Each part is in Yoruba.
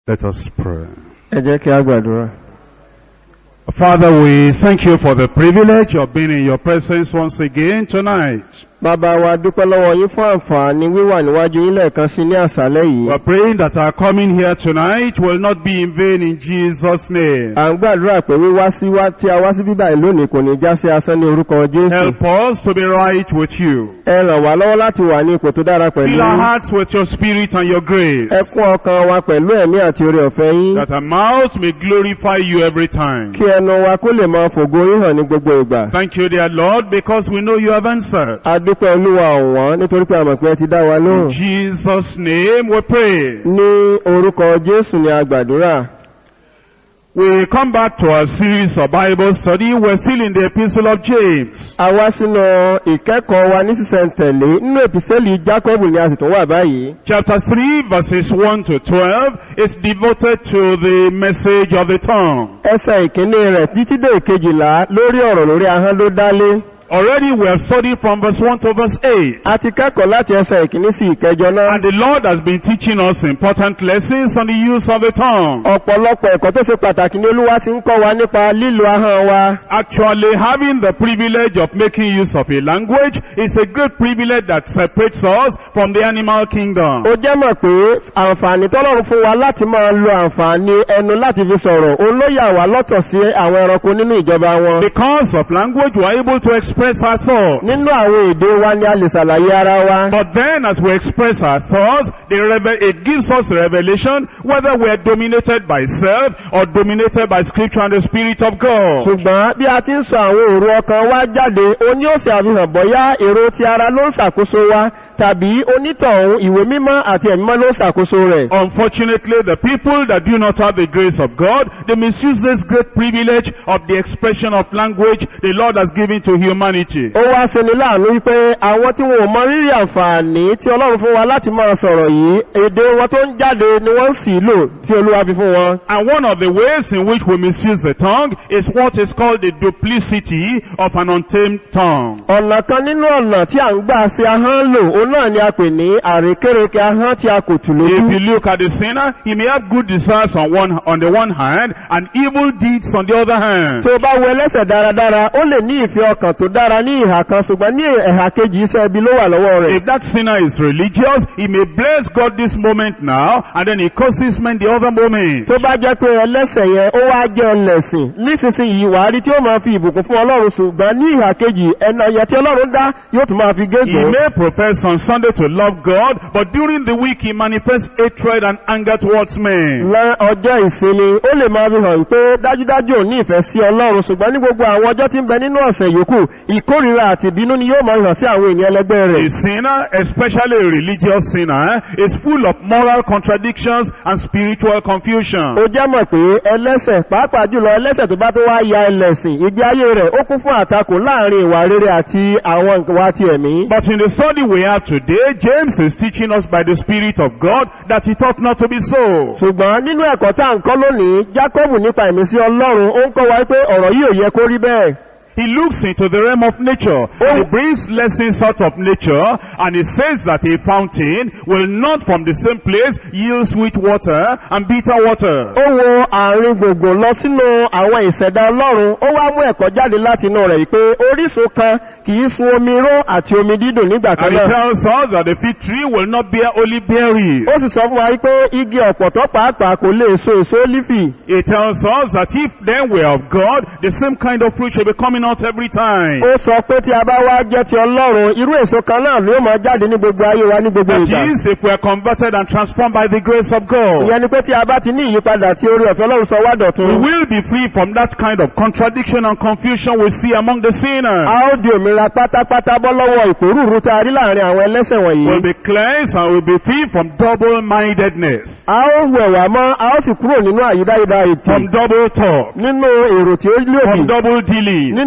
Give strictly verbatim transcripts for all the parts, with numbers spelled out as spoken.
Let us pray. Ẹ jẹ́ kí a gbàdúrà. Father, we thank you for the privilege of being in your presence once again tonight. Bàbá wa dúpẹ́ lọ́wọ́ yín fún àǹfààní wíwà níwájú yín lẹ́ẹ̀kan sí ní àṣálẹ́ yìí. We are praying that our coming here tonight will not be in vain in Jesus' name. À ń gbàdúrà pé wíwá sí wá tí a wá sí bíbá yìí lónìí kò ní já sí asán ní orúkọ Jésù. Help us to be right with you. Ẹ ràn wá lọ́wọ́ láti wà ní ipò tó dára pẹ̀lú Fill our yín. hearts with your spirit and your grace. Ẹ kún ọkàn wa pẹ̀lú ẹ̀mí àti oore ọ̀fẹ́ yín. That our mouths may glorify you every time. Kí ẹnu wa kó lè máa fògo yín hàn ní gbogbo ìgbà. Thank you, dear Lord, because we know you have answered. A dúpẹ́ Olúwa ọ̀wọ́n nítorí pé a mọ̀ pé ẹ ti dá wa In lóhùn. Jesus' name we pray. Ní orúkọ Jésù ni a gbàdúrà. We come back to our series of Bible study. We're still in the Epistle of James. A wá sínú ìkẹ́kọ̀ọ́ wa ní sísẹ̀ntẹ̀lé nínú èpìsẹ́lì Jákọ́bù ni a sì tún wà báyìí. Chapter three, verses one to twelve, is devoted to the message of the tongue. Ẹsẹ̀ ìkíní rẹ̀ títí dé ìkejìlá lórí ọ̀rọ̀ lórí ahọ́n ló dálé. Already we have studied from verse one to verse eight. A ti kẹ́kọ̀ọ́ láti ẹsẹ̀ ìkíní sí ìkẹjọ náà. And the Lord has been teaching us important lessons on the use of the tongue. Ọ̀pọ̀lọpọ̀ ẹ̀kọ́ tó ṣe pàtàkì ní Olúwa ti ń kọ́ wa nípa lílo ahọ́n wa. Actually, having the privilege of making use of a language is a great privilege that separates us from the animal kingdom. Ó jẹ́ mọ̀ pé àǹfààní tọ́lọ́run fún wa láti máa lo àǹfààní ẹnu láti fi sọ̀rọ̀. Òun ló yà wá lọ́tọ̀ sí àwọn ẹranko nínú ìjọba wọn. Because of language, we are able to express our thoughts. Nínú àwọn èdè wa ni a lè ṣàlàyé ara wa. But then as we express our thoughts, the reve- it gives us revelation whether we are dominated by self or dominated by Scripture and the Spirit of God. Ṣùgbọ́n bí a ti ń sọ àwọn èrò ọkàn wa jáde, ó ní ó ṣe àfihàn bóyá èrò ti ara ló ń ṣàkóso wa tàbí onítọ̀hún ìwé mímọ́ àti ẹ̀mí mímọ́ ló ń ṣàkóso rẹ̀. Unfortunately, the people that do not have the grace of God, they misuse this great privilege of the expression of language the Lord has given to humanity. Ó wá ṣeni láàánú wípé àwọn tí wọn ò mọ rírì àǹfààní tí Ọlọ́run fún wa láti máa sọ̀rọ̀ yìí, èdè wọn tó ń jáde ni wọ́n sì lò tí Olúwa fi fún wọn. And one of the ways in which we misuse the tongue is what is called the duplicity of an untamed tongue. Ọ̀nà kan nínú ọ̀nà tí à ń gbà ṣe ahọ́n lò, òun náà ni a pè ní àrékérekè ahọ́n tí a kò tù lójú. If you look at the sinner, he may have good desires on one on the one hand and evil deeds on the other hand. Tí o bá wo ẹlẹ́ṣẹ̀ dáradára, ó lè ní ìfẹ́ ọkàn tó dára ní ìhà kan, ṣùgbọ́n ní ẹ̀hà kejì iṣẹ́ ibi ló wà lọ́wọ́ rẹ̀. If that sinner is religious, he may bless God this moment now and then he curses men the other moment. Tó bá jẹ́ pé ẹlẹ́ṣẹ̀ yẹn ó wá jẹ́ ẹlẹ́sìn, nísinsìnyí wàá rí tí ó máa fi ìbùkún fún Ọlọ́run, ṣùgbọ́n ní ìhà kejì ẹ̀nà ẹ̀yẹ tí Ọlọ́run dá yóò tún máa fi He gégùn. may profess on Sunday to love God, but during the week he manifests hatred and anger towards men. Lẹ́ ọjọ́ ìsinmi, ó lè máa fi hàn pé dájúdájú ò ní ìfẹ́ sí Ọlọ́run, ṣùgbọ́n ní gbogbo àwọn ọjọ́ tí ń bẹ nínú ọ̀sẹ̀ yòókù, ìkórìíra àti ìbínú ni yóò máa hàn sí àwọn ènìyàn ẹlẹgbẹ́ rẹ̀. A sinner, especially a religious sinner, is full of moral contradictions and spiritual confusion. Ó jẹ́ mọ̀ pé ẹlẹ́ṣẹ̀, pàápàá jùlọ ẹlẹ́ṣẹ̀ tó bá tó wá ya ẹlẹ́sìn, ìgbé ayé rẹ̀ ó kún fún àtakò láàrin ìwà rere àti àwọn ìwà ti ẹ̀mí. But in the study we have today, James is teaching us by the Spirit of God that it ought not to be so. Ṣùgbọ́n nínú ẹ̀kọ́ tá à ń kọ́ lónìí, Jákọ́bù nípa ìmísí Ọlọ́run, ó ń kọ́ wa pé ọ̀rọ̀ yìí ò yẹ kó rí bẹ́ẹ̀. He looks into the realm of nature and he brings lessons out of nature, and he says that a fountain will not from the same place yield sweet water and bitter water. Ó wo àárín gbogbo lọ sínú àwọn ìṣẹ̀dá Ọlọ́run, ó wá mú ẹ̀kọ́ jáde láti inú rẹ̀ pé orísun kan kìí sun omi ró àti omi dídùn nígbà kan And he náà. tells us that the fig tree will not bear only berries. Ó sì sọ fún wa pé igi ọ̀pọ̀tọ́ pàápàá kò lè so èso ólífì. He tells us that if then we are of God, the same kind of fruit shall be coming out every time. Ó sọ pé tí a bá wá jẹ́ ti Ọlọ́run, irú èso kan náà ló máa jáde ní gbogbo ayé wa ní gbogbo That ìgbà. is, if we are converted and transformed by the grace of God, Ìyẹn ni pé tí a bá ti ní ìyípadà tí orí ọ̀fẹ́ Ọlọ́run sọ wá we dọ̀tun. will be free from that kind of contradiction and confusion we see among the sinners. A ó di òmìnira pátápátá bọ́ lọ́wọ́ ìpòrúurú tá a rí láàrin àwọn ẹlẹ́ṣẹ̀ wọ̀nyí. We'll be cleansed and we'll be free from double-mindedness, A ó wẹ̀ wá mọ́, a ó sì kúrò nínú àyídáyídá ètè, from double talk, nínú èrò tí ó from lòdì, double dealing, nínú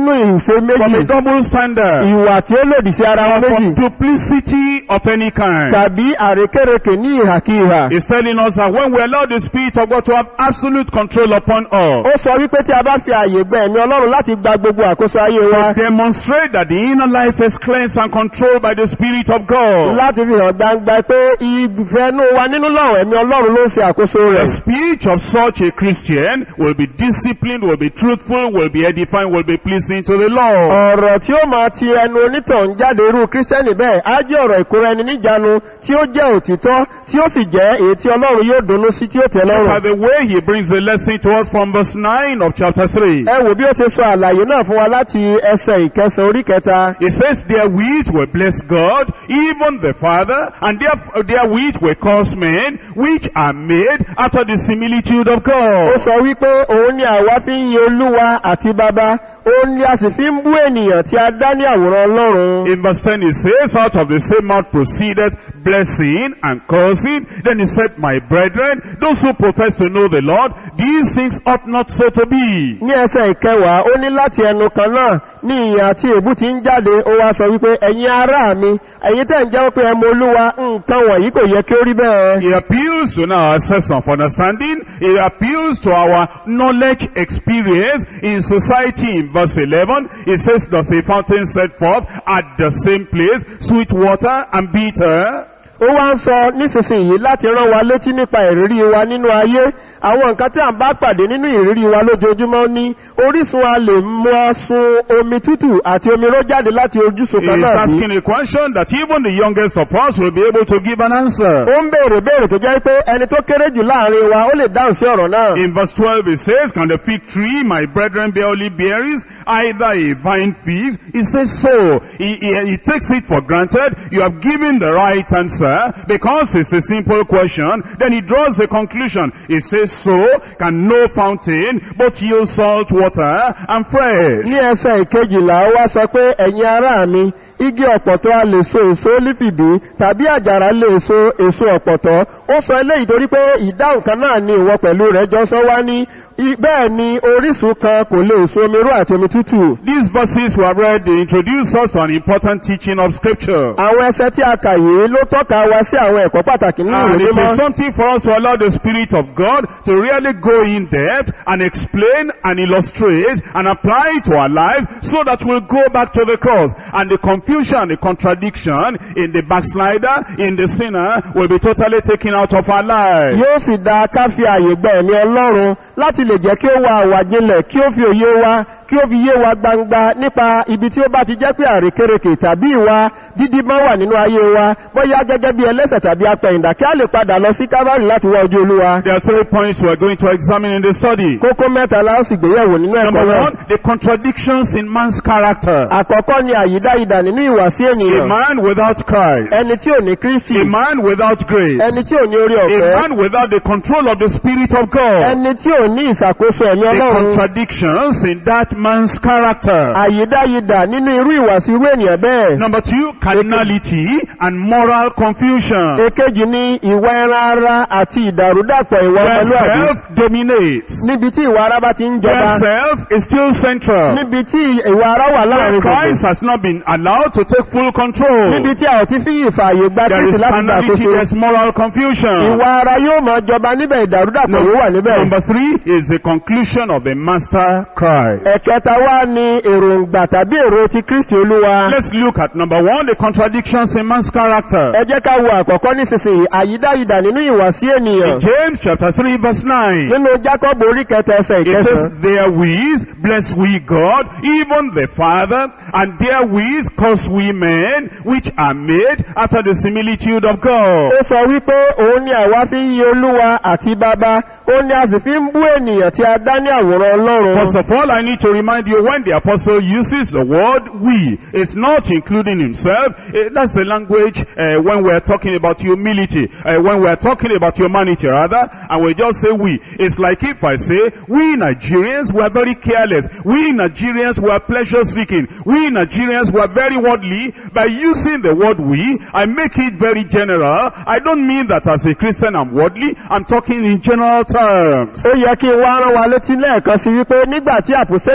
nínú ìṣe from méjì, a double standard, ìwà tí ó lòdì sí ara wọn or méjì, from duplicity of any kind. tàbí àrékérekè ní ìhàkíhà. He's telling us that when we allow the Spirit of God to have absolute control upon us, Ó sọ wípé tí a bá fi àyè gba ẹ̀mí Ọlọ́run láti gba gbogbo àkóso ayé wa, demonstrate that the inner life is cleansed and controlled by the Spirit of God. láti fi hàn gbangba pé ìfẹ́nú wa nínú lọ́rùn ẹ̀mí Ọlọ́run ló ń ṣe àkóso The rẹ̀. speech of such a Christian will be disciplined, will be truthful, will be edifying, will be pleasing to the Lord. Ọ̀rọ̀ tí ó máa ti ẹnu onítàn jáde irú Kírísítẹ́nì bẹ́ẹ̀ á jẹ́ ọ̀rọ̀ ìkóra ẹni níjàánu tí ó jẹ́ òtítọ́ tí ó sì jẹ́ èyí tí Ọlọ́run yóò dunnú sí tí ó tẹ́ By lọ́rùn. the way, he brings the lesson to us from verse nine of chapter three. Ẹ wò bí ó ṣe sọ àlàyé náà fún wa láti ẹsẹ̀ ìkẹsàn orí kẹta. It says, therewith will bless God, even the Father, and there- therewith will cause men, which are made after the similitude of Ó God. sọ wípé òun ni àwa fi ń yin Olúwa àti Baba, òun ni a sì fi ń bú ènìyàn tí a dá ní àwòrán Ọlọ́run. In verse ten it says, out of the same mouth proceeded blessing and cursing. Then he said, my brethren, those who profess to know the Lord, these things ought not so to be. Ní ẹsẹ̀ ìkẹwàá, ó ní láti ẹnu kan náà ní ìyìn àti èébú tí ń jáde, ó wá sọ wípé ẹ̀yin ará mi, ẹ̀yin tẹ́ ń jẹ́ pé ẹ mọ Olúwa, nǹkan wọ̀nyí kò yẹ kí ó rí bẹ́ẹ̀. He appeals to now our sense of understanding. He appeals to our knowledge experience in society. In verse eleven, it says, does a fountain set forth at the same place sweet water and bitter? Ó wá ń sọ nísinsìnyí láti rán wa létí nípa ìrírí wa nínú ayé, àwọn nǹkan tí a ń bá pàdé nínú ìrírí wa lójoojúmọ́ ní orísun a lè mú a sun omi tútù àti omi ró jáde láti ojúsùn He kan is náà bí. asking a question that even the youngest of us will be able to give an answer. Ó ń béèrè béèrè tó jẹ́ pé ẹni tó kéré jù láàrin wa ó lè dáhùn sí ọ̀rọ̀ náà. In verse twelve it says, can the fig tree, my brethren, bear olive berries, either a vine figs? He says so. He, he, he takes it for granted. You have given the right answer because it's a simple question. Then he draws a conclusion. He says so. Can no fountain but yield salt water and fresh? Ní ẹsẹ̀ ìkejìlá ó wá sọ pé ẹ̀yin ará mi, igi ọ̀pọ̀tọ́ a lè so èso ólífìbí tàbí àjàrà lè so èso ọ̀pọ̀tọ́. Ó sọ eléyìí torí pé ìdáhùn kan náà ni ìwọ pẹ̀lú rẹ̀ jọ sọ wá ní bẹ́ẹ̀ ni orísun kan kò lè so omi rú àti omi tútù. These verses were read, they introduce us to an important teaching of Scripture. Àwọn ẹsẹ̀ tí a kà yìí ló tọ́ka wa sí àwọn ẹ̀kọ́ pàtàkì nínú And ìwé it mímọ́. is something for us to allow the Spirit of God to really go in depth and explain and illustrate and apply it to our life so that we'll go back to the cross. And the confusion, the contradiction in the backslider, in the sinner will be totally taken out of our life. Yóò sì dá ká fi àyè gba ẹ̀mí Ọlọ́run láti lè jẹ́ kí ó wà àwàjinlẹ̀ kí ó fi òye wa kí ó fi yé wa gbangba nípa ibi tí ó bá ti jẹ́ pé àrékérekè tàbí ìwà dídí bá wà nínú ayé wa, bóyá gẹ́gẹ́ bí ẹlẹ́ṣẹ̀ tàbí apẹ̀yìndà kí a lè padà lọ sí Kávárì láti wá ojú Olúwa. There are three points we are going to examine in the study. Kókó mẹ́ta la ó sì gbéyẹ̀wò nínú ẹ̀kọ́ Number náà. one, the contradictions in man's character. Àkọ́kọ́ ni àyídáyidà nínú ìwàsí A ènìyàn. man without Christ. Ẹni tí ò ní Kristi. A man without grace. Ẹni tí ò ní orí A ọ̀fẹ́. man without the control of the Spirit of God. Ẹni tí ò ní ìṣàkóso ẹ̀mí The Ọlọ́run. contradictions in that man's character. Àyídáyidà nínú irú ìwàsí irú ènìyàn bẹ́ẹ̀. Number two, carnality and moral confusion. Èkejì ni ìwà ẹran ara àti ìdàrúdàpọ̀ ìwà Where ọmọlúwàbí. self dominates. Níbi tí ìwà ara bá ti ń Where jọba. self is still central. Níbi tí ìwà ara wà Where láàrin Christ gbogbo. has not been allowed to take full control. Níbi tí a ò ti fi ìfààyè gba There Kristi is láti carnality, gbàkóso. there is moral confusion. Ìwà ara yóò máa jọba níbẹ̀, ìdàrúdàpọ̀ yóò wà níbẹ̀. Number three is the conclusion of the Master Christ. Ẹ̀kẹta wá ni èròǹgbà tàbí èrò ti Kristi Olúwa. Let's look at number one, the contradictions in man's character. Ẹ jẹ́ ká wo àkọ́kọ́ nísinsìnyí, àyídáyidà nínú ìwàsí In ènìyàn. James chapter three verse nine. Nínú Jákọ́bù orí kẹta ẹsẹ̀ It says, ìkẹsàn-án. therewith bless we God, even the Father, and therewith curse we men, which are made after the similitude of God. Ó sọ wípé òun ni àwa fi ń yin Olúwa àti Baba, òun ni a sì fi ń bú ènìyàn tí a dá ní àwòrán Ọlọ́run. First of all, I need to remind you, when the apostle uses the word we, it's not including himself. Eh, That's the language uh, when we're talking about humility, uh, when we're talking about humanity rather, and we just say we. It's like if I say, we Nigerians were very careless. We Nigerians were pleasure seeking. We Nigerians were very worldly. By using the word we, I make it very general. I don't mean that as a Christian I'm worldly. I'm talking in general terms. Ó yẹ kí n wá rán wa létí lẹ́ẹ̀kan sí wípé nígbà tí àpòstélì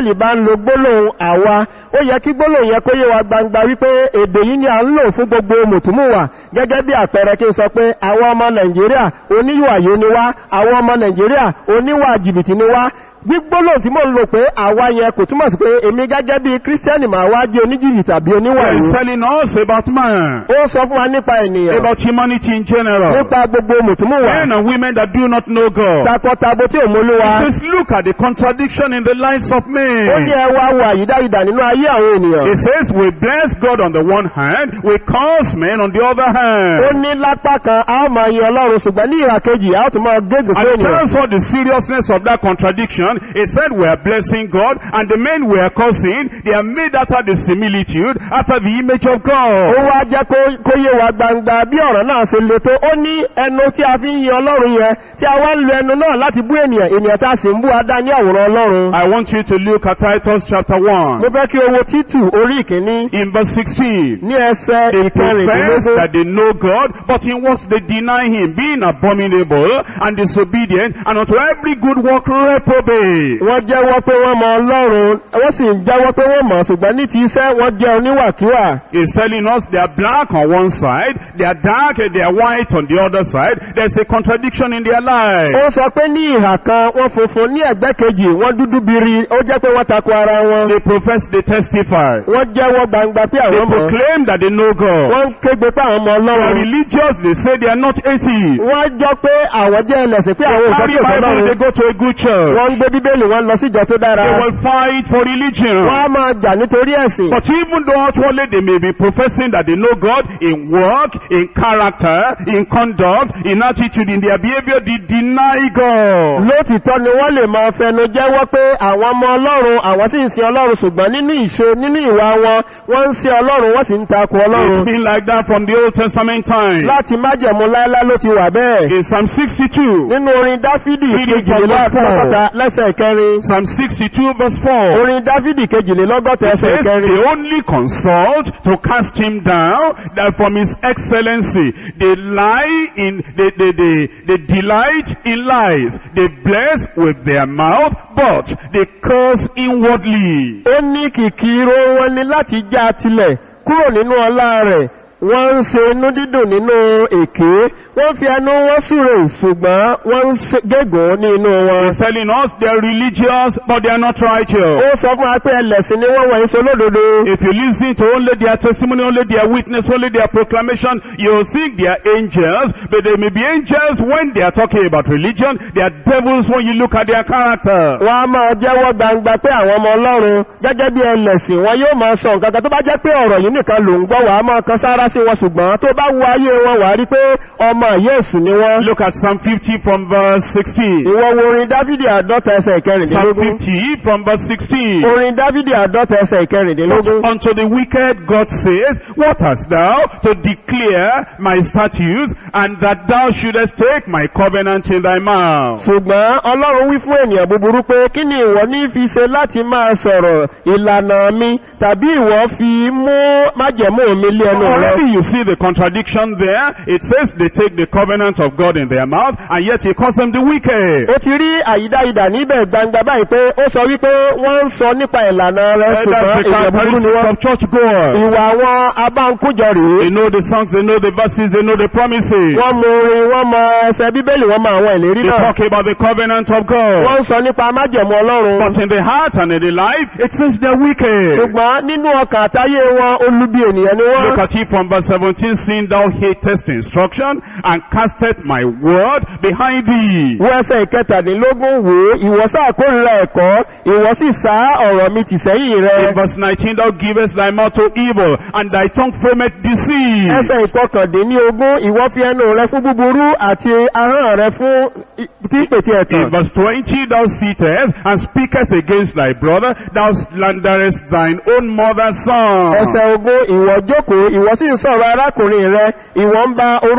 kírísítẹ́nì bá ń lo gbólóhùn àwa, ó yẹ kí gbólóhùn yẹn kó yé wa gbangba wípé èdè yìí ni à ń lò fún gbogbo mùtúmùwà. Gẹ́gẹ́ bí àpẹẹrẹ kí n sọ pé àwọn ọmọ Nàìjíríà oníwàyó ni wá, àwọn ọmọ Nàìjíríà oníwà jìbìtì ni wá. Gbígbólóhùn tí mò ń lò pé àwa yẹn kò túmọ̀ sí pé èmi gẹ́gẹ́ bí kírísítẹ́nì máa wá jẹ́ oníjìbìtì tàbí oníwàyó. He's telling us about man, Ó sọ fún wa nípa ènìyàn, about humanity in general. nípa gbogbo mùtúmùwà, Men and women that do not know God. takọtabo tí ò mólúwa. He says, look at the contradiction in the lives of Ó ní men. ẹ wá wo àyídáyidà nínú ayé àwọn ènìyàn. He says, we bless God on the one hand, we curse men on the other Ó hand. ní lápá kan a ó máa yin Ọlọ́run ṣùgbọ́n ní ìhà kejì a ó tún máa gégùn And fún it ènìyàn. tells us the seriousness of that contradiction. He said we are blessing God, and the men we are cursing, they are made after the similitude, after the image of Ó God. wá jẹ́ kó kó yé wa gbangba bí ọ̀rọ̀ náà ṣe le tó. Ó ní ẹnu tí a fi ń yin Ọlọ́run yẹn, tí a wá ń lo ẹnu náà láti bú ènìyàn, ènìyàn tá a sì ń bú adá ní àwòrán Ọlọ́run. I want you to look at Titus chapter one, Mo fẹ́ kí o wo Títù orí ìkíní in verse sixteen. ní ẹsẹ̀ They profess ìkẹrìndínlógún. that they know God, but in works they deny Him, being abominable and disobedient, and unto every good work reprobate. Wọ́n jẹ́wọ́ pé wọ́n mọ Ọlọ́run, wọ́n sì ń jẹ́wọ́ pé wọ́n mọ̀, ṣùgbọ́n ní ti iṣẹ́ wọ́n jẹ́ oníwàkíwà. He's telling us they are black on one side, they are dark and they are white on the other side. There's a contradiction in their life. Ó sọ pé ní ìhà kan wọ́n funfun, ní ẹ̀gbẹ́ kejì wọ́n dúdú biri, ó jẹ́ pé wọ́n tako ara wọn. They profess, they testify. Wọ́n jẹ́wọ́ gbangba pé They àwọn mọ̀. proclaim that they know God. Wọ́n ń kégbe pé àwọn mọ They are Ọlọ́run. religious, they say they are not atheists. Wọ́n jọ pé àwọn jẹ́ ẹlẹ́sìn pé àwọn They òṣèlú carry Bible, they Ọlọ́run. go to a good church. Wọ́n ń gbé Bíbélì, wọ́n lọ síjọ tó dára. They will fight for religion. Wọ́n á máa jà nítorí ẹ̀sìn. But even though outwardly they may be professing that they know God in work, in character, in conduct, in attitude, in their behavior, they deny God. Lótìtọ́ ni wọ́n lè máa fẹnu jẹ́wọ́ pé àwọn ọmọ Ọlọ́run, àwọn sì ń sin Ọlọ́run, ṣùgbọ́n nínú ìṣe, nínú ìwà wọn, wọ́n ń sin Ọlọ́run, wọ́n sì ń tako Ọlọ́run. It's been like that from the Old Testament time. Láti májẹ̀mú láéláé ló ti wà bẹ́ẹ̀. In Psalm sixty-two, Nínú orin Dáfídì Reading from verse kejìlélọ́gọ́ta lẹ́sẹ̀ kẹrin. Psalm sixty-two verse four, Orin Dáfídì kejìlélọ́gọ́ta it ẹsẹ̀ says, kẹrin. they only consult to cast him down, that from his excellency, they lie in, they, they, they, they delight in lies, they bless with their mouth, but they curse inwardly. Ó ní kìkì irọ́ wọn ni láti já tilẹ̀ kúrò nínú ọlá rẹ̀. Wọ́n ń ṣe inú dídùn nínú èké. Wọ́n fi ẹnu wọn súre ṣùgbọ́n wọ́n ń gégùn ní inú wọn. He's telling us they're religious, but they are not righteous. Ó sọ fún wa pé ẹlẹ́sìn ni wọ́n wọ̀nyí so lódodo. If you listen to only their testimony, only their witness, only their proclamation, you'll think they are angels, but they may be angels when they are talking about religion. They are devils when you look at their character. Wọ́n á máa jẹ́wọ́ gbangba pé àwọn ọmọ Ọlọ́run gẹ́gẹ́ bí ẹlẹ́sìn wọn yóò máa sọ nǹkan kan tó bá jẹ́ pé ọ̀rọ̀ yìí nìkan ló ń gbọ́, wàá máa kan sára sí wọn, ṣùgbọ́n tó bá wo ayé wọn wàá rí pé ọmọ Yésù ni wọ́n. Look at Psalm fifty from verse sixteen. Ìwọ wo orin Dáfídì àádọ́ta ẹsẹ̀ Psalm ìkẹrìndínlógún. fifty from verse sixteen. Orin Dáfídì àádọ́ta ẹsẹ̀ ìkẹrìndínlógún. But unto the wicked God says, what hast thou to declare my statutes, and that thou shouldest take my covenant in thy mouth? Ṣùgbọ́n Ọlọ́run wí fún ènìyàn búburú pé kí ni ìwọ ní fi ṣe láti máa sọ̀rọ̀ ìlànà mi, tàbí ìwọ fi mú májẹ̀mú mi lé ẹnu rẹ. Already you see the contradiction there. It says they take the covenant of God in their mouth, and yet he calls them the wicked. Ó ti rí àyídáyidà níbẹ̀ gbangba báyìí pé ó sọ wípé wọ́n ń sọ nípa ìlànà rẹ̀, Uh, ṣùgbọ́n that's the ènìyàn búburú ni characteristics wọ́n. of churchgoers. Ìwà àwọn abáńkújọ rèé. They know the songs, they know the verses, they know the promises. Wọ́n mọ orin, wọ́n mọ ẹsẹ̀ Bíbélì, wọ́n mọ àwọn ìlérí They náà. talk about the covenant of God. Wọ́n ń sọ nípa májẹ̀mú Ọlọ́run. But in the heart and in the life, it says they're wicked. Ṣùgbọ́n nínú ọkàn àtayé wọn, olubi ènìyàn ni wọ́n. Look at it from verse seventeen, seeing thou hatest instruction, and casteth my word behind thee. Wọ́n ẹsẹ̀ ìkẹtàdínlógún wò ó, ìwọ sá kórìíra ẹ̀kọ́, ìwọ sì sá ọ̀rọ̀ mi tì sẹ́yìn rẹ. In verse nineteen, thou givest thy mouth to evil, and thy tongue frameth deceit. Ẹsẹ̀ ìkọkàndínlógún, ìwọ fi ẹnu rẹ fún búburú àti ahọ́n rẹ fún tí pètè ẹ̀tàn. In verse twenty, thou sittest and speakest against thy brother, thou slanderest thine own mother's son. Ẹsẹ̀ ogún, ìwọ jókòó, ìwọ sì ń sọ̀rọ̀ arákùnrin rẹ, ìwọ ń ba orúkọ ọmọ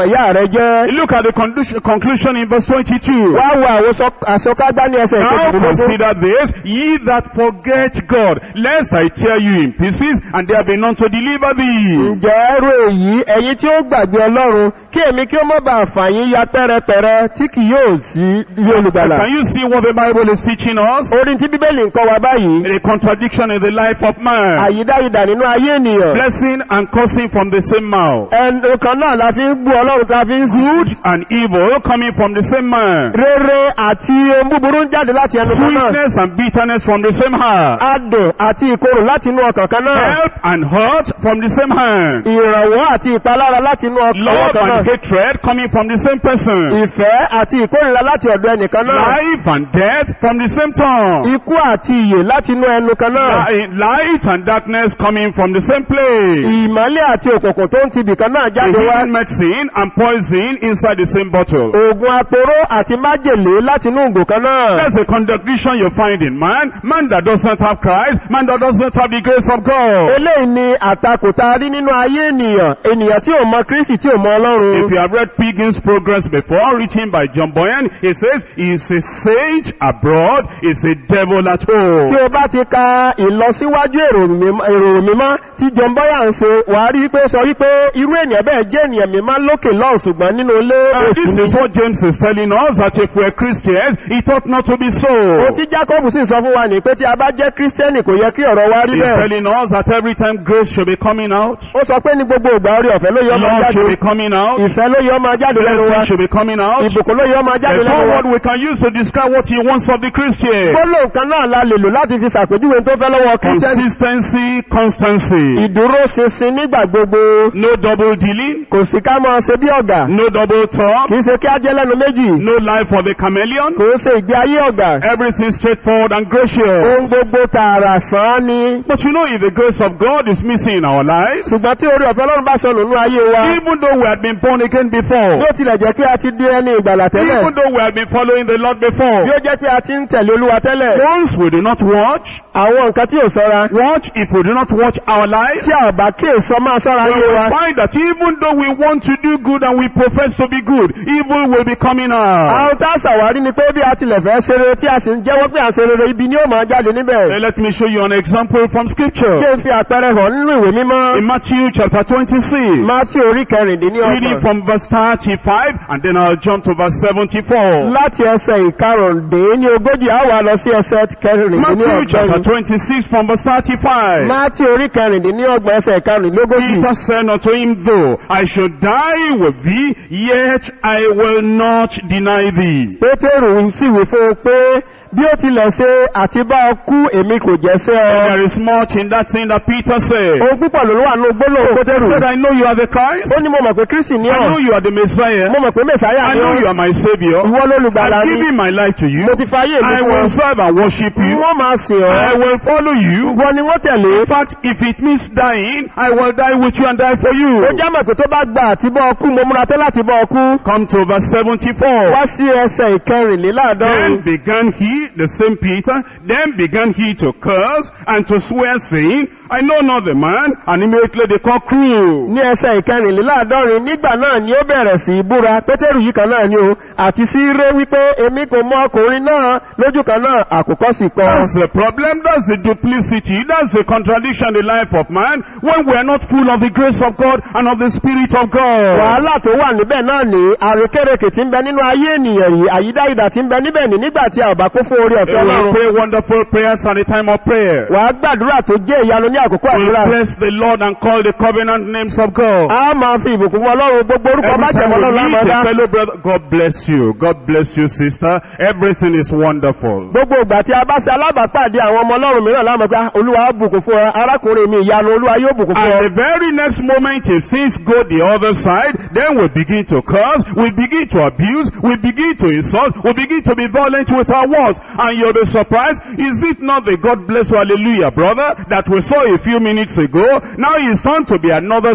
ọmọ ìyá rẹ jẹ́. Look at the conclusion, conclusion in verse twenty-two. Wá wo àwọn àsọkágbá ní ẹsẹ̀ Now ìkejì. consider this, ye that forget God, lest I tear you in pieces, and there be none to deliver thee. Ǹjẹ́ ẹrú èyí ẹ̀yin tí ó gbàgbé Ọlọ́run kí èmi kí ó má bàa fà yín ya pẹ́rẹpẹ̀rẹ tí kì yóò sí ilé olùgbàlà. Can you see what the Bible is teaching us? Orin tí Bíbélì ń kọ́ wa báyìí. A contradiction in the life of man. Àyídáyidà nínú ayé ènìyàn. Blessing and cursing from the same mouth. Ẹnu kan náà la fi ń gbọ́ Ọlọ́run ta fi ń sí. Good and evil coming from the same man. Rere àti ohun búburú ń jáde láti ẹnu kan náà. Sweetness and bitterness from the same heart. Adùn àti ìkorò láti inú ọkàn kan náà. Help and hurt from the same hand. Ìrànwọ́ àti ìpalára láti inú ọkàn Love kan náà. and hatred coming from the same person. Ìfẹ́ àti ìkórìíra láti ọ̀dọ̀ ẹnìkan náà. Life and death from the same tongue. Ikú àti ìyè láti inú ẹnu kan náà. Li- Light and darkness coming from the same place. Ìmọ́lẹ̀ àti òkùnkùn tó ń ti ibìkan náà The jáde wá. healing medicine and poison inside the same bottle. Oògùn aporó àti májèlé láti inú ògùn kan náà. That's the contradiction you find in man. Man that doesn't have Christ. Man that doesn't have the grace of God. Eléyìí ni àtakò tá a rí nínú ayé ènìyàn. Ènìyàn tí ò mọ Kristi tí ò mọ If Ọlọ́run. you have read Piggin's Progress before, written by John Boyan, he says, he's a saint abroad, he's a devil at Tí home. o bá ti ka ìlọsíwájú èrò mímọ́- èrò mímọ́ tí John Boyan ń ṣe, wà á rí pé sọ wípé irú ènìyàn bẹ́ẹ̀ jẹ́ ènìyàn mímọ́ lókè lọ́hùn ṣùgbọ́n nínú ilé And èṣù this ni. is what James is telling us, that if we're Christians, it ought not to be so. Ohun tí Jacob sì sọ fún wa ní pé tí a bá jẹ́ Kírísítẹ́nì kò yẹ kí ọ̀rọ̀ wa rí He's bẹ́ẹ̀. telling us that every time grace should be coming out, Ó sọ pé ní gbogbo ìgbà orí ọ̀fẹ́ ló yọ ọmọ love should be jáde. coming out, Ìfẹ́ ló yọ ọmọ jáde lẹ́nu wa. blessing should be coming out. Ìbùkún ló yọ ọmọ jáde There's lẹ́nu one wa. word we can use to describe what he wants of the Christian. Gbólóhùn kan náà la lè lò láti fi ṣàpèjúwe tó fẹ́ lọ́wọ́ Kírísítẹ́nì. Consistency, constancy. Ìdúró ṣinṣin nígbà gbogbo. No double dealing, Kò sí ká máa ṣe bí ọ̀gá. no double talk, Kì í ṣe kí á jẹ́ lẹ́nu méjì. no life for the chameleon. Kò ń ṣe ìgbé ayé ọ̀gá. Everything straightforward and Ohun gracious. gbogbo tààrà sàn án ni. But you know, if the grace of God is missing in our lives, Ṣùgbọ́n tí orí ọ̀fẹ́ Ọlọ́run bá sọnù nínú ayé wa. even though we had been born again before, Bí ó tilẹ̀ jẹ́ pé a ti di ẹni ìgbàlà tẹ́lẹ̀. even though we had been following the Lord before, Bí ó jẹ́ pé a ti ń tẹ̀lé Olúwa tẹ́lẹ̀. once we do not watch, Àwọn nǹkan tí ò ṣọ́ra. watch, if we do not watch our lives, Tí a ò bá kíyèsí máa ṣọ́ra we ayé will wa. find that even though we want to do good and we profess to be good, evil will be coming out. Àwọn tá a ṣàwárí ni pé bí a tilẹ̀ fẹ́ ṣe rere tí a sì ń jẹ́wọ́ pé à ń ṣe rere ibi ni ó máa jáde níbẹ̀. Uh, Let me show you an example from scripture. Kí n fi àpẹẹrẹ hàn nínú ìwé mímọ́. In Matthew chapter twenty-six, Mátíù orí reading kẹrìndínlọ́gbọ̀n. from verse thirty-five, and then I'll jump to verse seventy-four. Láti ẹsẹ̀ ìkarùndínlógójì á wà lọ sí ẹsẹ̀ Matthew chapter kẹrìndínlọ́gbọ̀n. twenty-six from verse thirty-five. Mátíù orí kẹrìndínlọ́gbọ̀n ẹsẹ̀ ìkarùndínlógójì. Peter said unto him, though I should die with thee, yet I will not deny thee. Pétérù sì wí fún un pé bí ó tilẹ̀ ṣe àti bá ọ kú èmi kò jẹ́ sẹ́ And ọ. there is much in that thing that Peter said. Ohun púpọ̀ ló wà ní gbólóhùn He Pétérù. said, I know you are the Christ. Ó ní mo mọ̀ pé Kristi ní I know ọ̀. you are the Messiah. Mo mọ̀ pé Mèsáyà I ní know you ọ̀. are my Savior. Ìwọ lólùgbàlà I'm ni. giving my life to you. Mo ti fa ayé mi I fún will ọ. serve and worship you. Wọ́n máa sìn I ọ́. will follow you. Ìwọ ni wọ́n tẹ̀lé. In fact, if it means dying, I will die with you and die for you. Ó já mọ̀ pé tó bá gba àti bọ́ ọkú, mo múra tán láti bọ́ ọkú. Come to verse seventy-four. Wá sí ẹsẹ̀ ìkẹrìnléláàádọ́rùn. Then began he, the same Peter, then began he to curse and to swear, saying, I know not the man, and immediately the cock crew. Ní ẹsẹ̀ ìkẹrìnléláàádọ́rin nígbà náà ni ó bẹ̀rẹ̀ sí í búra. Pétérù yìí kan náà ni o. Àti sí ré wípé èmi kò mọ ọkùnrin náà lójú kan náà àkùkọ sì kọ. That's the problem, that's the duplicity, that's the contradiction in the life of man, when we are not full of the grace of God and of the Spirit of God. Wàhálà tó wà níbẹ̀ náà ni àrékérekè tí ń bẹ nínú ayé ènìyàn yìí, àyídáyidà tí ń bẹ níbẹ̀ ní nígbà tí a ò bá kún fún orí We ọ̀fẹ́ will Ọlọ́run. pray wonderful prayers at the time of prayer. Wàá gbàdúrà tó jẹ́ ìyanu ní àkókò We àdúrà. bless the Lord and call the covenant names of God. A máa fi ìbùkún fún Ọlọ́run gbogbo orúkọ Every time májẹ̀mọ́ we Ọlọ́run meet a lámọ̀dá. fellow brother, God bless you. God bless you, sister. Everything is wonderful. Gbogbo ìgbà tí a bá ṣe alábàápàdé àwọn ọmọ Ọlọ́run mìíràn lámọ̀ pé Olúwa á bùkún fún ọ, arákùnrin mi ìyanu Olúwa yóò bùkún fún And ọ. the very next moment, if things go the other side, then we begin to curse, we begin to abuse, we begin to insult, we begin to be violent with our words. And you'll be surprised, is it not the God bless you, hallelujah, brother, that we saw a few minutes ago? Now it's turned to be another thing.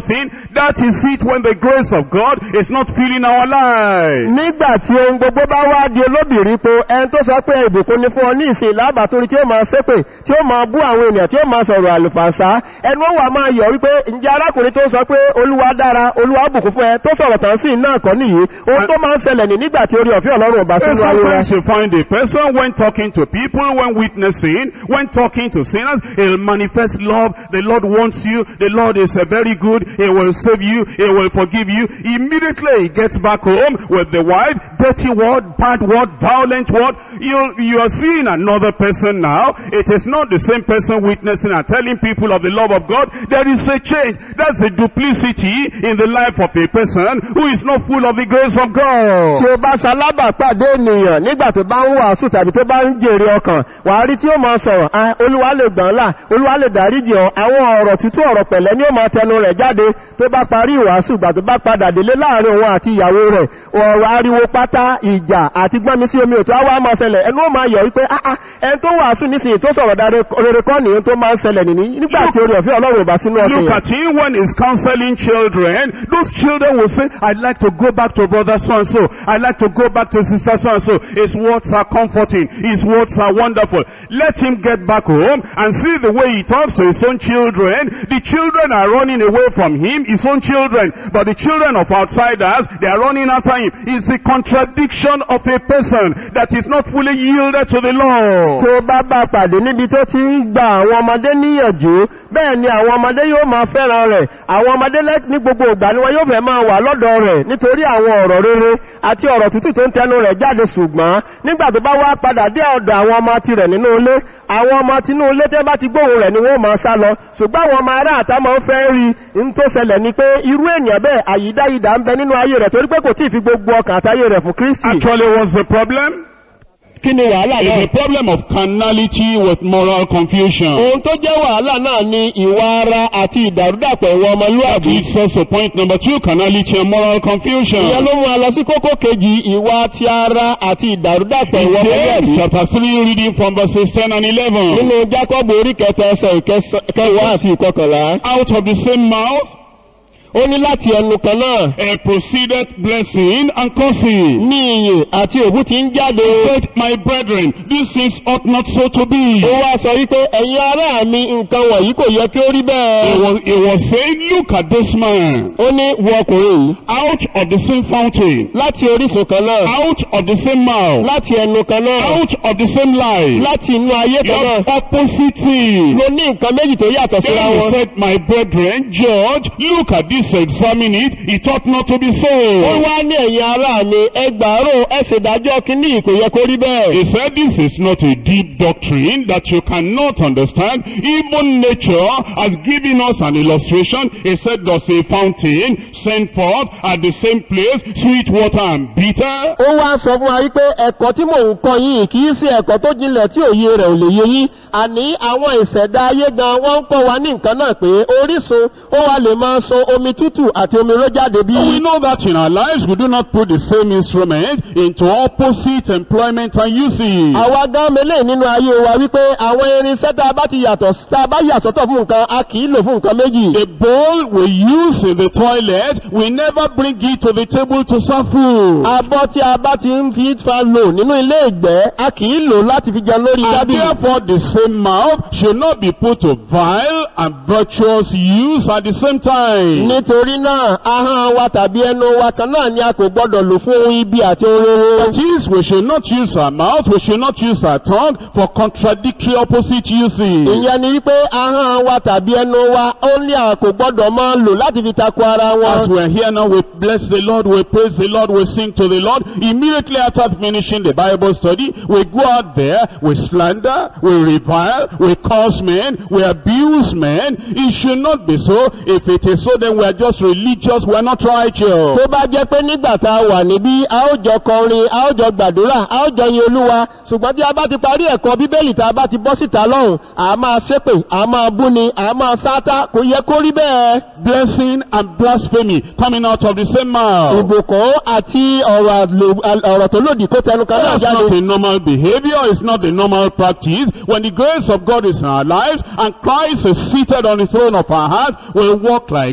That is it when the grace of God is not filling our lives. Nígbà tí ohun gbogbo bá wá di olóbìrí po, ẹni tó sọ pé ìbùkún ni fún ọ ní ìsìn lábàtórí tí ó máa ṣépè, tí ó máa bú àwọn ènìyàn, tí ó máa sọ̀rọ̀ àlùfàǹsá, ẹnu ó wà máa yọ̀ wípé ǹjẹ́ arákùnrin tó sọ pé Olúwa dára, Olúwa bùkún fún ẹ, tó sọ̀rọ̀ tàn sí náà kọ́ nìyí. Ohun tó máa ń ṣẹlẹ̀ ní nígbà tí orí ọ̀fẹ́ Ọlọ́run ọba sínú ayé rẹ̀. Sometimes you find a person when talking to people, when witnessing, when talking to sinners, he'll manifest love. The Lord wants you. The Lord is a very good. He will save you. He will forgive you. Immediately he gets back home with the wife, dirty word, bad word, violent word. You, you are seeing another person now. It is not the same person witnessing and telling people of the love of God. There is a change. That's a duplicity in the life of a person who is not full of the grace of God. Tí o bá ṣalábà pàdé ènìyàn nígbà tó bá ń wàásù tàbí tó bá ń jèrè ọkàn, wàá rí tí ó máa sọ̀rọ̀, ah, Olúwa lè gbọ́n là, Olúwa lè dáríjì ọ́, àwọn ọ̀rọ̀ tútù ọ̀rọ̀ pẹ̀lẹ́ ni ó máa tẹnu rẹ̀ jáde tó bá parí ìwàásù gbà tó bá padà délé láàrin òun àti ìyàwó rẹ̀, ọ̀rọ̀ ariwo pátá, ìjà àti gbọ́nmi sí omi òtún á wá máa ṣẹlẹ̀, ẹnu ó máa yọ̀ wípé ah ah ẹni tó wàásù nísìnyí tó sọ̀rọ̀ rere kọ́ nìyẹn tó máa ń ṣẹlẹ̀ nìní nígbà tí orí ọ̀fẹ́ Ọlọ́run bá sínú ọ̀sẹ̀ yẹn. Look at him when he's counseling children. Those children will say, I'd like to go back to brother so-and-so. I'd like to go back to sister so-and-so. His words are comforting. His words are wonderful. Let him get back home and see the way he talks to his own children. The children are running away from him, his own children. But the children of outsiders, they are running after him. It's a contradiction of a person that is not fully yielded to the Lord. Tó bá bá pàdé níbi tó ti ń gba àwọn ọmọdé níyànjú, bẹ́ẹ̀ ni àwọn ọmọdé yóò máa fẹ́ràn rẹ̀. Àwọn ọmọdé ní gbogbo ìgbà ni wọn yóò fẹ́ máa wà lọ́dọ̀ rẹ̀ nítorí àwọn ọ̀rọ̀ rere àti ọ̀rọ̀ tútù tó ń tẹnu rẹ̀ jáde, ṣùgbọ́n nígbà tó bá wá padà dé ọ̀dọ̀ àwọn ọmọ tirẹ̀ nínú ilé, àwọn ọmọ tinú ilé tẹ́ bá ti gbóhùn rẹ̀ ni wọ́n máa sá lọ. Ṣùgbọ́n àwọn ọmọ ará àtà máa ń fẹ́ rí n tó ṣẹlẹ̀ ni pé irú ènìyàn bẹ́ẹ̀ àyídáyidà ń bẹ nínú ayé rẹ̀ torí pé kò tí ì fi gbogbo ọkàn àtayé rẹ̀ fún Kristi. Actually, what's the problem? Kí ni wàhálà náà? It's a problem of carnality with moral confusion. Ohun tó jẹ́ wàhálà náà ni ìwà ara àti ìdàrúdàpọ̀ ìwà ọmọlúwàbí. That leads us to point number two, carnality and moral confusion. Ìyẹn ló mú a lọ sí kókó kejì, ìwà ti ara àti ìdàrúdàpọ̀ ìwà ọmọlúwàbí. James chapter three, reading from verses ten and eleven. Nínú Jákọ́bù orí kẹta ẹsẹ̀ ìkẹwàá àti ìkọkànlá. Out of the same mouth, ó ní láti ẹnu kan náà, a proceeded blessing and cursing. ní ìyìn àti ògùn ti ń jáde. Said, my brethren, these things ought not so to be. Ó wá sọ wípé ẹ̀yin ará mi, nǹkan wọ̀nyí kò yẹ kí ó rí He bẹ́ẹ̀. was, he was saying, look at this man. Ó ní wo ọkùnrin yìí, Out of the same fountain, láti orísun kan náà, out of the same mouth, láti ẹnu kan náà, out of the same life, láti inú ayé kan náà. your opposite things. Ló ní nǹkan méjì tó yàtọ̀ síra Then he wọn. said, my brethren, judge, look at this, examine it, it ought not to be so. Ó wá ní ẹ̀yin ará mi, ẹgbàárò ẹsẹ̀ ìdájọ́ kínní kò yẹ kó rí bẹ́ẹ̀. He said, this is not a deep doctrine that you cannot understand. Even nature has given us an illustration. He said, does a fountain send forth at the same place sweet water and bitter? Ó wá sọ fún wa wípé ẹ̀kọ́ tí mò ń kọ́ yín kì í ṣe ẹ̀kọ́ tó jinlẹ̀ tí òye rẹ̀ ò lè yé yín. Àní àwọn ìṣẹ̀dá ayé gan wọ́n ń kọ́ wa ní nǹkan náà pé orísun ó wá lè máa so omi tútù àti omi ró jáde bí. We know that in our lives we do not put the same instrument into opposite employment and usage. Àwa gan mele nínú ayé wa wípé àwọn irinṣẹ́ tá a bá ti yàtọ̀ tá a bá yà sọ́tọ̀ fún nǹkan a kì í lò fún nǹkan méjì. The bowl we use in the toilet, we never bring it to the table to serve food. Abọ́ tí a bá ti ń fi fa lò nínú ilé ìgbẹ́ a kì í lò láti fi jẹun lórí And tábìlì. therefore the same mouth should not be put to vile and virtuous use at the same time. Nítorí náà ahọ́n wa tàbí ẹnu wa kan náà ni a kò gbọdọ̀ lò fún ohun ibi àti ohun rere. That is, we should not use our mouth, we should not use our tongue for contradictory opposite using. Ìyẹn ni wípé ahọ́n wa tàbí ẹnu wa ó ní a kò gbọdọ̀ máa lò láti fi tako ara As wọn. we are here now, we bless the Lord, we praise the Lord, we sing to the Lord. Immediately after finishing the Bible study, we go out there, we slander, we revile, we curse men, we abuse men. It should not be so. If it is so, then we are just religious, we are not righteous. Tó bá jẹ́ pé nígbà tá a wà níbí a ó jọ kọrin, a ó jọ gbàdúrà, a ó jọ yin Olúwa. Ṣùgbọ́n tí a bá ti parí ẹ̀kọ́ Bíbélì tá a bá ti bọ́ síta lọ́hùn, à máa ṣépè, à máa búni, à máa sátá, kò yẹ kó rí bẹ́ẹ̀. Blessing and blasphemy coming out of the same mouth. Ìbùkún àti ọ̀rọ̀ àlò- ọ̀rọ̀ tó lòdì kó tẹnu kan náà That's not jáde. the normal behavior, it's not the normal practice. When the grace of God is in our lives and Christ is seated on the throne of our heart, we walk like God,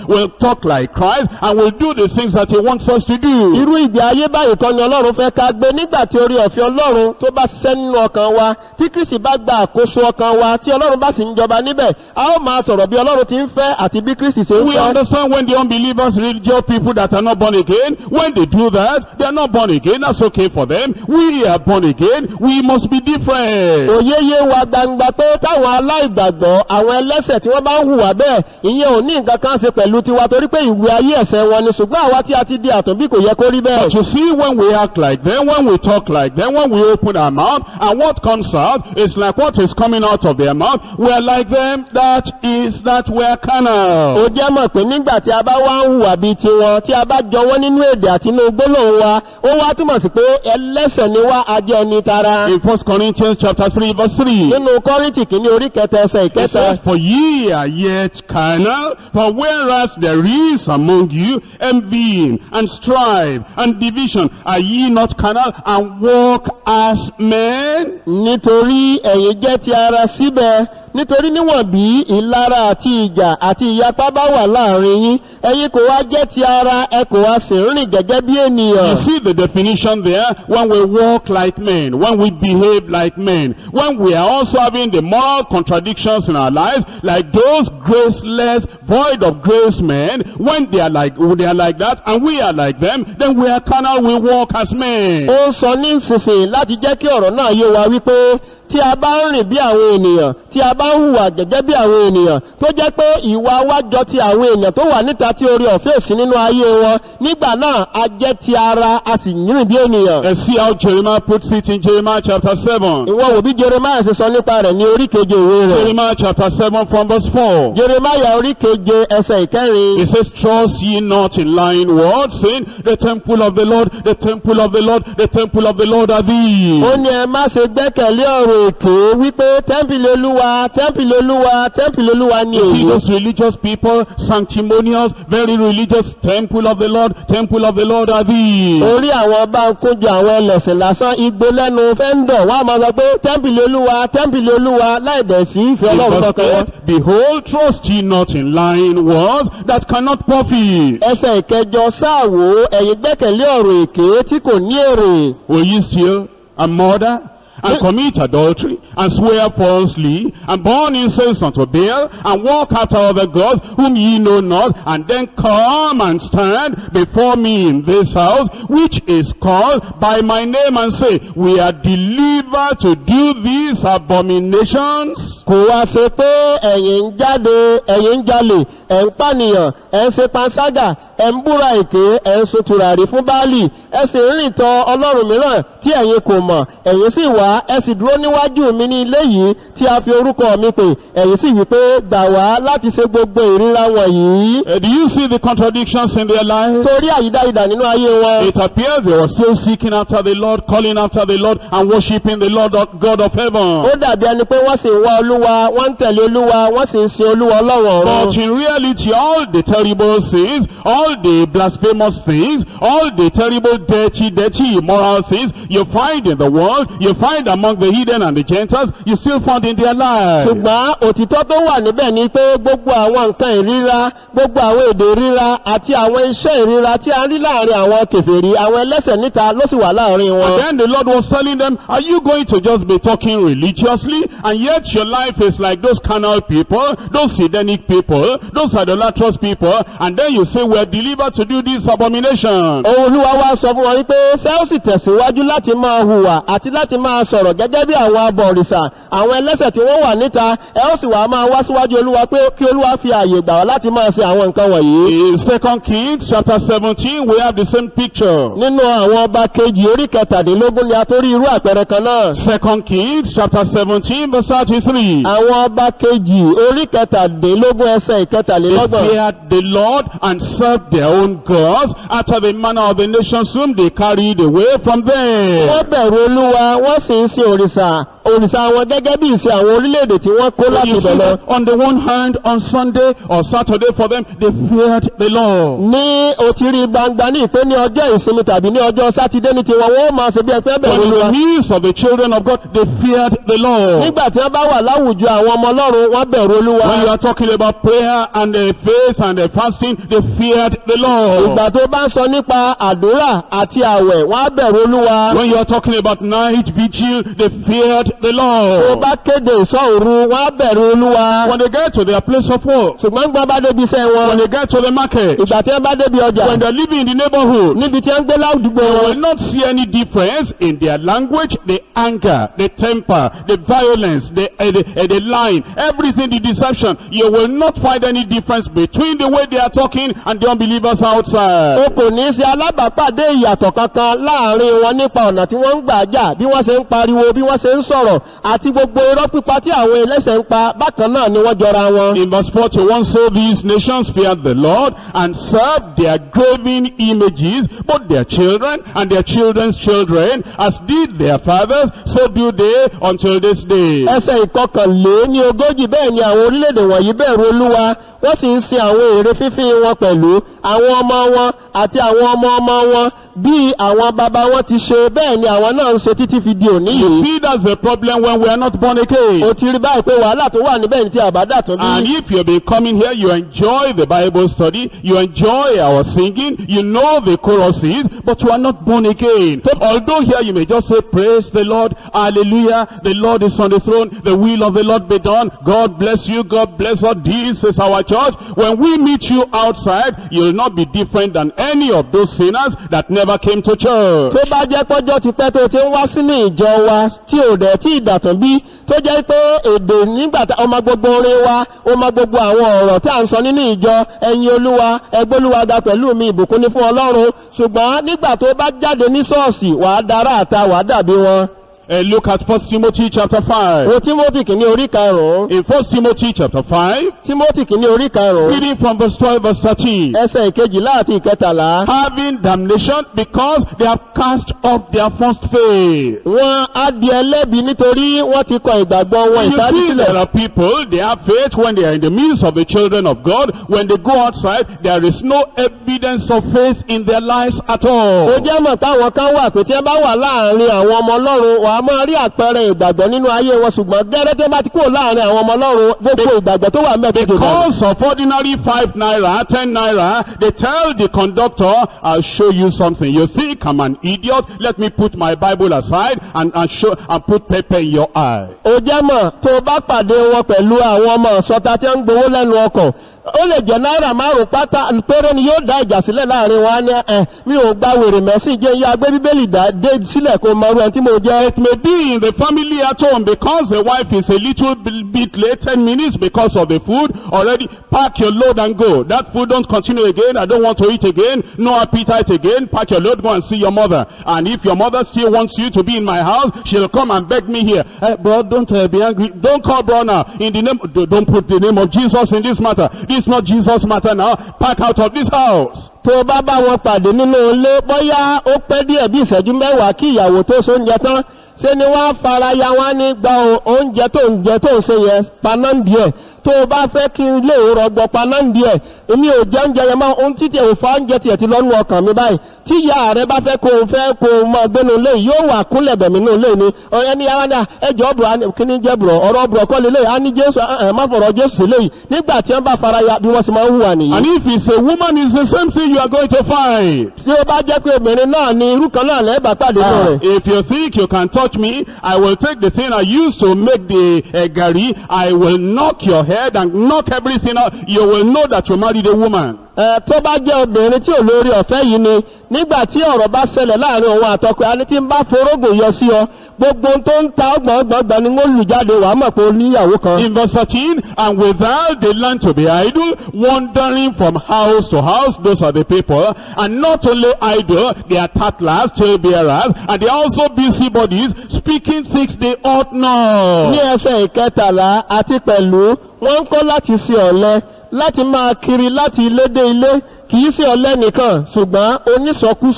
will talk like Christ, and will do the things that he wants us to do. Irú ìgbé ayé báyìí kan ni Ọlọ́run fẹ́ ká gbé nígbà tí orí ọ̀fẹ́ Ọlọ́run tó bá ṣiṣẹ́ nínú ọkàn wa, tí Kristi bá gba àkóso ọkàn wa, tí Ọlọ́run bá sì ń jọba níbẹ̀, a ó máa sọ̀rọ̀ bí Ọlọ́run ti ń fẹ́ àti bí Kristi ṣe ń We fẹ́. understand when the unbelievers, religious people that are not born again, when they do that, they are not born again. That's okay for them. We are born again. We must be different. Òye yé wa gbangba pé táwọn aláìgbàgbọ́, àwọn ẹlẹ́ṣẹ̀ tí wọ́n bá ń hùwà bẹ́ẹ̀, ìyẹn ò ní nǹkan kan ṣe pẹ̀lú tiwa torí pé ìwé ayé ẹ̀ṣẹ̀ wọn ni, ṣùgbọ́n àwa tí a ti di àtúnbí kò yẹ kó rí bẹ́ẹ̀. But you see, when we act like them, when we talk like them, when we open our mouth, and what comes out is like what is coming out of their mouth, we are like them. That is that we are carnal. Ó jẹ́ mọ̀ pé nígbà tí a bá wá ń hùwà bíi tiwọn, tí a bá jọwọ́ nínú èdè àti inú gbólóhùn wa, ó wá túmọ̀ sí pé ẹlẹ́ṣẹ̀ ni wá, a jẹ́ ẹni tara. In First Corinthians chapter three verse three. Nínú Kọ́ríńtì kìíní orí kẹta ẹsẹ̀ It ìkẹta. says, for ye are yet carnal, for whereas there is among you envying and strife and division, are ye not carnal and walk as men? Nítorí ẹ̀yin jẹ́ ti ara síbẹ̀, nítorí níwọ̀n bí ìlara àti ìjà àti ìyapa bá wà láàrin yín, ẹ̀yin kò wá jẹ́ ti ara, ẹ kò wá sì rìn gẹ́gẹ́ bí ènìyàn. You see the definition there? When we walk like men, when we behave like men, when we are also having the moral contradictions in our lives, like those graceless, void of grace men, when they are like, they are like that, and we are like them, then we are carnal, we walk as men. Ó sọ ní ìsinsìnyí láti jẹ́ kí ọ̀rọ̀ náà yé wa wípé tí a bá ń rìn bí àwọn ènìyàn, tí a bá ń hùwà gẹ́gẹ́ bí àwọn ènìyàn, tó jẹ́ pé ìwà wa jọ ti àwọn ènìyàn tó wà níta tí orí ọ̀fẹ́ sí nínú ayé wọn, nígbà náà a jẹ́ ti ara, a sì rìn bí ènìyàn. Let's see how Jeremiah puts it in Jeremiah chapter seven. Ìwọ wò bí Jeremiah ṣe sọ nípa rẹ̀ ní orí keje ìwé rẹ̀. Jeremiah chapter seven from verse four. Jeremiah orí keje ẹsẹ̀ ìkẹrin. It says, trust ye not in lying words, saying, the temple of the Lord, the temple of the Lord, the temple of the Lord are thee. Ó ní ẹ má ṣe gbẹ́kẹ̀lé ọ̀rọ̀ èké wípé tẹ́ḿpìlì Olúwa, tẹ́ḿpìlì Olúwa, tẹ́ḿpìlì Olúwa ni You see èyí. those religious people, sanctimonious, very religious, temple of the Lord, temple of the Lord are thee. Orí àwọn bá ń kójọ àwọn ẹlẹ́sìn lásán, igbó lẹ́nu fẹ́ńdọ̀, wọ́n á máa sọ pé tẹ́ḿpìlì Olúwa, tẹ́ḿpìlì Olúwa, láìdẹ̀ sí ìfẹ́ Ọlọ́run Verse kankan wọn. eight, behold, trust ye not in lying words that cannot profit. Ẹsẹ̀ ìkẹjọ sáàwó, ẹ̀yin gbẹ́kẹ̀lé ọ̀rọ̀ èké tí kò ní èrè. Will ye steal and murder and commit adultery and swear falsely and burn incense unto Baal and walk after other gods whom ye know not, and then come and stand before me in this house which is called by my name, and say, we are delivered to do these abominations? Kò wá ṣe pé ẹ̀yin ń jáde, ẹ̀yin ń jalè, ẹ̀ ń pànìyàn, ẹ̀ ń ṣe panṣágà, ẹ̀ ń búra èké, ẹ̀ ń so tùràrí fún Báálì, ẹ sì ń rìn tọ ọlọ́run mìíràn tí ẹ̀yin kò mọ̀, ẹ̀yin sì wá, ẹ sì dúró níwájú mi ní ilé yìí tí a fi orúkọ mi pè, ẹ̀yin sì wí pé gbà wá láti ṣe gbogbo ìríra wọ̀nyí. Uh, do you see the contradictions in their lives? Torí àyídáyidà nínú ayé wọn. It appears they were still seeking after the Lord, calling after the Lord, and worshiping the Lord of God of heaven. Ó dàbí ẹni pé wọ́n sì ń wá Olúwa, wọ́n ń tẹ̀lé Olúwa, wọ́n sì ń sin Olúwa Ọlọ́run ọ̀run. But in reality, all the terrible sins, all the blasphemous things, all the terrible dirty, dirty, immoral things you find in the world, you find among the heathen and the Gentiles, you still find in their lives. Ṣùgbọ́n òtítọ́ tó wà níbẹ̀ ni pé gbogbo àwọn nǹkan ìríra, gbogbo àwọn èdè ìríra àti àwọn iṣẹ́ ìríra tí a rí láàrin àwọn kèfèrí, àwọn ẹlẹ́ṣẹ̀ níta ló sì wà láàrin wọn. And then the Lord was telling them, are you going to just be talking religiously, and yet your life is like those carnal people, those Hedonic people, those idolatrous people, and then you say we are delivered to do this abomination? Olúwa wá sọ fún wọn wípé ṣé ó sì tẹ̀síwájú láti máa hùwà àti láti máa sọ̀rọ̀ gẹ́gẹ́ bí àwọn abọ̀rìṣà, àwọn ẹlẹ́ṣẹ̀ tí wọ́n wà níta, ẹ ó sì wá máa wá síwájú Olúwa pé kí Olúwa fi ààyè gbà wá láti máa ṣe àwọn nǹkan wọ̀nyí. In Second Kings chapter seventeen, we have the same picture. Nínú àwọn ọba kejì orí kẹtàdínlógún ni a tó rí irú àpẹẹrẹ kan náà. Second Kings chapter seventeen, verse thirty-three. Àwọn ọba kejì orí kẹtàdínlógún ẹsẹ̀ They ìkẹtàlélọ́gbọ̀n. feared the Lord and served their own gods after the manner of the nations whom they carried away from them. Wọ́n bẹ̀rù Olúwa, wọ́n sì ń sin òrìṣà, òrìṣà àṣà wọn gẹ́gẹ́ bí ìṣe àwọn orílẹ̀-èdè tí wọ́n kó láti You see bẹ̀ lọ. that on the one hand, on Sunday or Saturday for them, they feared the Lord. Ní òtírí gbangba ní ìpé ní ọjọ́ ìsinmi tàbí ní ọjọ́ Sátidé ní tiwọn wọ́n máa ṣe bí ẹgbẹ́ But bẹ̀rù in the Olúwa. midst of the children of God, they feared the Lord. Nígbà tí wọ́n bá wà láwùjọ àwọn ọmọ Ọlọ́run wọ́n bẹ̀rù Olúwa. When you are talking about prayer and the faith and the fasting, they feared the Lord. Ìgbà tó bá ń sọ nípa àdúrà àti àwẹ̀ wọ́n á bẹ̀rù Olúwa. When you are talking about night vigil, they feared the Tó Lord. bá kéde ìṣọ́ òru wọ́n á bẹ̀rù Olúwa. When they get to their place of work, Ṣùgbọ́n gbọ́n bá débi iṣẹ́ when wọn. they get to the market, Ìgbà tí wọ́n bá débi ọjà. when they are living in the neighborhood, Níbi tí wọ́n ń gbé láwùjọ you wọn. will not see any difference in their language, the anger, the temper, the violence, the, uh, the, uh, the lying, everything, the deception. You will not find any difference between the way they are talking and the unbelievers outside. O kò ní ṣe alábàápàdé ìyàtọ̀ kankan láàrin wọn nípa ọ̀nà tí wọ́n ń gbà jà, bí wọ́n ṣe ń pariwo, bí wọ́n ṣe ń sọ̀rọ̀, àti gbogbo irọ́ pípa tí àwọn ẹlẹ́ṣẹ̀ ń pa bákan náà ni wọ́n jọra wọn. In verse forty-one, so these nations feared the Lord and served their graven images, both their children and their children's children, as did their fathers, so do they until this day. Ẹsẹ̀ ìkọkànlé ní ogójì bẹ́ẹ̀ ni àwọn orílẹ̀-èdè wọ̀nyí bẹ̀rù Olúwa, wọ́n sì ń sin àwọn ère fífín wọn pẹ̀lú àwọn ọmọ wọn àti àwọn ọmọ ọmọ wọn bí àwọn bàbá wọn ti ṣe bẹ́ẹ̀ ni àwọn náà ń ṣe títí fi di òní You yìí. see, that's the problem when we are not born again. O ti rí báyìí pé wàhálà tó wà níbẹ̀ ní ti àbádà tó And bí. if you've been coming here, you enjoy the Bible study, you enjoy our singing, you know the choruses, but you are not born again. Although here you may just say, praise the Lord, hallelujah, the Lord is on the throne, the will of the Lord be done, God bless you, God bless us, this is our church. When we meet you outside, you'll not be different than any of those sinners that never came to church. Tó bá jẹ́ pọ́jọ́ ti pẹ́ tó ti ń wá sínú ìjọ wa tí ò dẹ̀ tí ìdàtàn bí, tó jẹ́ pé èdè nígbàtà ọmọ gbogbo orin wa, ọmọ gbogbo àwọn ọ̀rọ̀ tí a ń sọ nínú ìjọ, ẹ̀yin Olúwa, ẹgbólúwa ga pẹ̀lú mi, ìbùkún ní fún Ọlọ́run, ṣùgbọ́n nígbà tó bá jáde ní ṣọ́ọ̀ṣì wàá dára àta wàá dàbí wọn. Uh, look at First Timothy chapter five. O Timothy kìíní orí karùn-ún. In First Timothy chapter five, Timothy kìíní orí karùn-ún. reading from verse twelve, verse thirteen. Ẹsẹ̀ ìkejìlá àti ìkẹtàlá. Having damnation because they have cast off their first faith. Wọ́n á di ẹlẹ́bi nítorí wọ́n ti kọ ìgbàgbọ́ wọn You ìsáájú see, there sílẹ̀. are people, they have faith when they are in the midst of the children of God. When they go outside, there is no evidence of faith in their lives at all. Ó jẹ́ mọ̀ táwọn kan wà pé tí wọ́n bá wà láàrin àwọn ọmọ Ọlọ́run, wà á máa rí àpẹẹrẹ ìgbàgbọ́ nínú ayé wọn, ṣùgbọ́n gẹ́rẹ́ tó bá ti kúrò láàrin àwọn ọmọ Ọlọ́run, gbogbo ìgbàgbọ́ tó wà mẹ́tò tó dà. Because of ordinary five naira, ten naira, they tell the conductor, I'll show you something. You think I'm an idiot? Let me put my Bible aside and, and show and put paper in your eye. Ó jẹ́ mọ̀ tó bá pàdé wọn pẹ̀lú àwọn ọmọ ọ̀sọ́ta tí ń gbowó lẹ́nu ọkọ̀. Ó lè jẹ́ náírà márùn-ún pátá péré ni yóò dá ìjà sílẹ̀ láàrin wa ní ẹ̀ mi ò gba wèrè mẹ́sìn jẹ́ iye agbé bíbélì dé sílẹ̀ kó mọ ẹni tí mo jẹ́. It may be in the family at home because the wife is a little bit late, ten minutes because of the food. Already pack your load and go. That food don't continue again. I don't want to eat again. No appetite again. Pack your load, go and see your mother. And if your mother still wants you to be in my house, she'll come and beg me here. Hey, bro, don't uh, be angry. Don't call bro now. In the name, don't put the name of Jesus in this matter. This is not Jesus matter now. Pack out of this house. Tó bá bá wọn pàdé nínú ilé, bóyá ó pẹ́ díẹ̀ bí ìṣẹ́jú mẹ́wàá kí ìyàwó tó sóúnjẹ tán, ṣé ni wọ́n fara ya wọ́n ní gba oúnjẹ tó ń jẹ tó ń ṣe yẹn panáǹdì ẹ̀. Tó bá fẹ́ kí n lè rọgbọ panáǹdì ẹ̀, èmi ò jẹ oúnjẹ yẹn mọ́, ohun títí òfà oúnjẹ tiẹ̀ ti lọ́nu ọkàn mi báyìí. Tí ìyá rẹ bá fẹ́ kó o fẹ́ kó o mọ gbénu lé yóò wà kúnlẹ̀ bẹ̀mí nínú lé ni. Ọ̀rẹ́ ní ara náà ẹjọ́ bùrọ̀ kí ní jẹ́ bùrọ̀ ọ̀rọ̀ bùrọ̀ kọ́ lélẹ̀ á ní Jésù ẹ̀ má fọ̀rọ̀ Jésù sílẹ̀ yìí. Nígbà tí wọ́n bá fara ya bí wọ́n sì máa ń hùwà nìyí. And if it's a woman, it's the same thing you are going to find. Tí ó bá jẹ́ pé obìnrin náà ni irú kan náà lẹ́ẹ̀bà pàdé nínú rẹ̀. If you think you can touch me, I will take the thing I used to make the uh, gari. I will knock your head and knock everything out. You will know that you married a woman. Ẹ tó bá jẹ́ obìnrin tí ò lórí ọ̀fẹ́ yìí ni, nígbà tí ọ̀rọ̀ bá ṣẹlẹ̀ láàrin òun àtọkọ ẹni tí ń bá forógùn yọ sí ọ, gbogbo tó ń ta ọgbọ̀n ọgbọ̀n ni wọ́n lù jáde wà mọ̀ pé ó níyàwó kan. In verse thirteen, and without they learn to be idle, wandering from house to house, those are the people, and not only idle, they are tattlers, talebearers, and they are also busybodies, speaking things they ought not. Ní ẹsẹ̀ ìkẹtàlá àti pẹ̀lú, wọ́n ń kọ́ láti ṣe ọ̀lẹ, láti máa kiri láti ilé dé ilé, kìí sí ọ̀lẹ nìkan, ṣùgbọ́n onísọkúsọ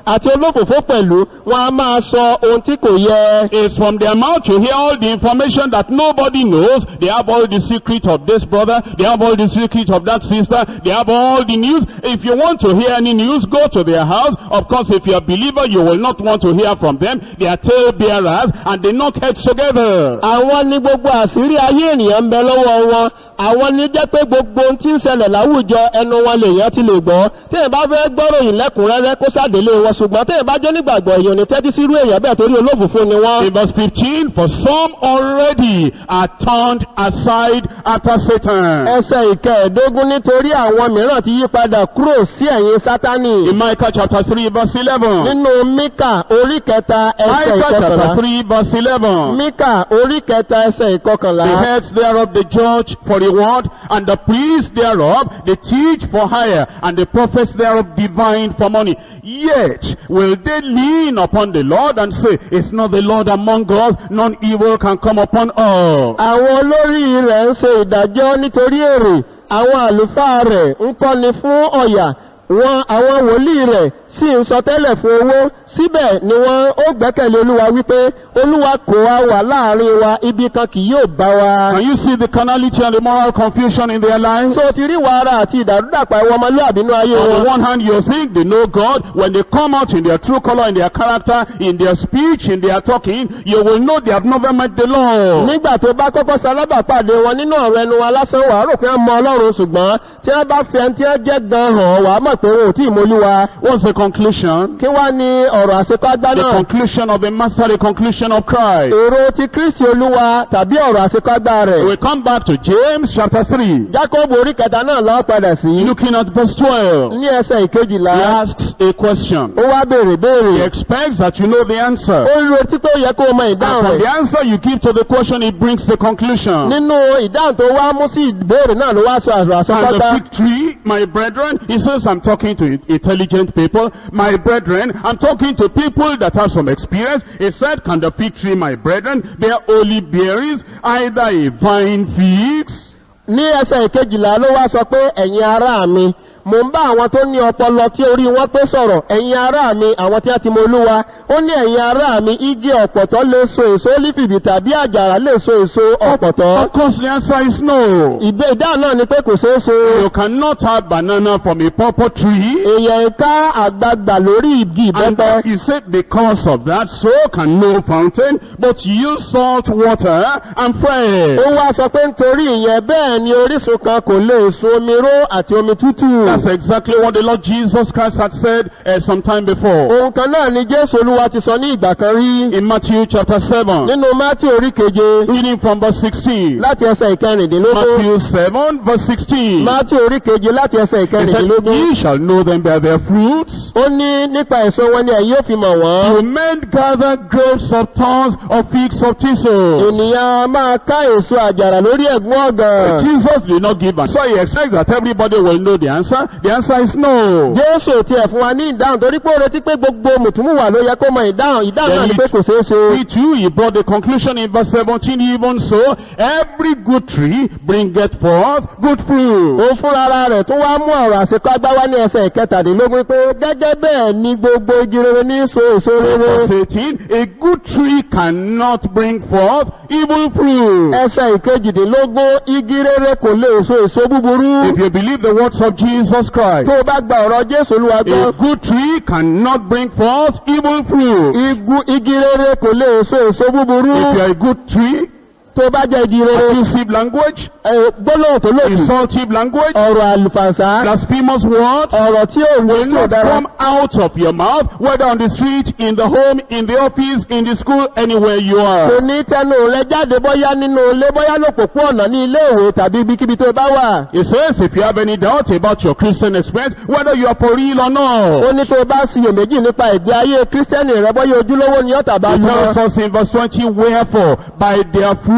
àti olófòfó pẹ̀lú wọn a máa sọ ohun tí kò yẹ. It's from their mouth you hear all the information that nobody knows. They have all the secret of this brother. They have all the secret of that sister. They have all the news. If you want to hear any news, go to their house. Of course, if you're a believer, you will not want to hear from them. They are tale-bearers and they knock heads together. Àwọn ní gbogbo àṣírí ayé ènìyàn ń bẹ lọ́wọ́ wọn. Àwọn ní jẹ́ pé gbogbo ohun tí ń ṣẹlẹ̀ láwùjọ ẹnu wọn lèèyàn ti lè gbọ́. Tí ẹ bá fẹ́ gbọ́ròyìn lẹ́kùnrẹ́rẹ́ kó ṣàdélé wọn, ṣùgbọ́n tí ẹ bá jẹ́ nígbàgbọ́ èèyàn ní tẹ́tí sírú èèyàn bẹ́ẹ̀ torí olófòfó ni wọ́n. In verse fifteen, for some already are turned aside after Satan. Ẹsẹ̀ ìkẹẹ̀dógún nítorí àwọn mìíràn ti yí padà kúrò sí ẹ̀yìn Sátánì. In Micah chapter three verse eleven. Nínú Míkà orí kẹta ẹsẹ̀ Micah ìkọkànlá. chapter three verse eleven. Míkà orí kẹta ẹsẹ̀ ìkọkànlá. The heads thereof they judge for reward, and the priests thereof they teach for hire, and the prophets thereof divine for money. Yet will they lean upon the Lord and say, is not the Lord among us? None evil can come upon us. Àwọn olórí rẹ̀ ń ṣe ìdájọ́ nítorí èrè, àwọn àlùfáà rẹ̀ ń kọ́ni fún ọ̀yà, wọn àwọn wòlíì rẹ̀ sì ń sọ tẹ́lẹ̀ fún owó. Síbẹ̀ ni wọ́n ó gbẹ́kẹ̀lé Olúwa wípé Olúwa kò wá wà láàrin wa, ibi kan kì yóò bá wa. Can you see the carnality and the moral confusion in their lives? So ti rí wàhálà àti ìdàrúdàpọ̀ ẹwọ ọmọlúwàbí nínú ayé On wọn. the one hand, you think they know God. When they come out in their true color, in their character, in their speech, in their talking, you will know they have never met the Lord. Nígbà tó bá kọ́kọ́ salábàpàdé wọn nínú ọ̀rọ̀ ẹnu wọn lásán wà á rò pé wọ́n mọ Ọlọ́run, ṣùgbọ́n tí wọ́n bá fi ẹni tí wọ́n jẹ́ gan hàn wà á mọ̀ pé wọn ò tí ì mọlúwa. What's the conclusion? Kí wá ní ọ̀rọ̀ àṣekágbá The náà? conclusion of the Master, the conclusion of Christ. Èrò ti Kristi Olúwa tàbí ọ̀rọ̀ àṣekágbá rẹ̀. We come back to James chapter three. Jákọ́bù orí kẹta náà lọ padà sí. Looking at verse twelve. Ní ẹsẹ̀ He ìkejìlá. asks a question. Ó wá béèrè He béèrè. expects that you know the answer. Ó ń retí pé ó yẹ kó o mọ And ìdáhùn from the rẹ̀. answer you give to the question, it brings the conclusion. Nínú ìdáhùn tó wá mú sí ìbéèrè náà ló wá sọ ọ̀rọ̀ And the àṣekágbá. fig tree, my brethren, he says I'm talking to intelligent people. My brethren, I'm talking to people that have some experience. He said, can the fig tree, my brethren, bear only berries, either a vine figs? Ní ẹsẹ̀ ìkejìlá ló wá sọ pé ẹ̀yin ará mi, mo ń bá àwọn tó ní ọpọlọ tí orí wọn pé sọ̀rọ̀, ẹ̀yin ará mi, àwọn tí a ti mọ Olúwa. Ó ní ẹ̀yin ará mi, igi ọ̀pọ̀tọ́ lè so èso ólífìbì tàbí àjàrà lè so èso ọ̀pọ̀tọ́. Of course the answer is no. Ìbé ìdáhùn náà ni pé kò ṣeé ṣe. You cannot have banana from a purple tree. Èèyàn ká àgbàgbà lórí igi And ìbẹ́pẹ. he said because of that, so can no fountain, but use salt water and fresh. Ó wá sọ pé nítorí ìyẹn bẹ́ẹ̀ ni orísun kan kò lè so omi ró àti omi tútù. That's exactly what the Lord Jesus Christ had said uh, some time before. Ohun kan náà ni Jésù Olúwa ti sọ ní ìgbà kan rí. In Matthew chapter seven, Nínú Mátí orí keje reading from verse sixteen. láti ẹsẹ̀ ìkẹrìndínlógún. Matthew seven verse sixteen. Mátí orí keje láti ẹsẹ̀ He said, ìkẹrìndínlógún. ye shall know them by their fruits. Ó ní nípa èso wọn ni ẹ̀yin ó fi mọ̀ wọ́n. Do men gather grapes of thorns or figs of thistles? Ènìyàn máa ká èso àjàrà lórí ẹ̀gún ọ̀gàn. Jesus did not give an answer. So he expects that everybody will know the answer. The answer is no. Jésù tiẹ̀ fún wa ní ìdáhùn torí pé ó retí pé gbogbo mùtúmùwà ló yẹ kó mọ ìdáhùn. Ìdáhùn náà ni pé kò ṣeé ṣe. He too, he brought the conclusion in verse seventeen, even so, every good tree bringeth forth good fruit. Ó fúnra ara rẹ̀ tó wá mú ọ̀rọ̀ àṣekágbá wá ní ẹsẹ̀ ìkẹtàdínlógún pé gẹ́gẹ́ bẹ́ẹ̀ ni gbogbo igi rere ní so èso rere. Verse eighteen, a good tree cannot bring forth evil fruit. Ẹsẹ̀ ìkejìdínlógún igi rere kò lè so èso búburú. If you believe the words of Jesus Christ, Tó o bá gba ọ̀rọ̀ Jésù Olúwa gbọ́. a good tree cannot bring forth evil fruit. Igu igi rere kò lè so èso búburú. If you are a good tree, Tó bá jẹ́ igi rere. abusive language, Gbólóhùn tó lòdì. insultive language, Ọ̀rọ̀ àlùfànṣá. blasphemous words, Ọ̀rọ̀ tí ò wé will tí ò not dára. come out of your mouth, whether on the street, in the home, in the office, in the school, anywhere you Kò are. ní tẹnu rẹ jáde bóyá nínú ilé bóyá lòpòpó ọ̀nà ní ilé ìwé tàbí ibikíbi tó bá wà. It says if you have any doubt about your Christian experience, whether you are for real or Ó not, ní tó bá ṣiyèméjì nípa ìgbé ayé Kírísítẹ́nì rẹ bóyá ojúlówó ni ọ́ tàbá it lọ. tells us in verse twenty, wherefore by their fruit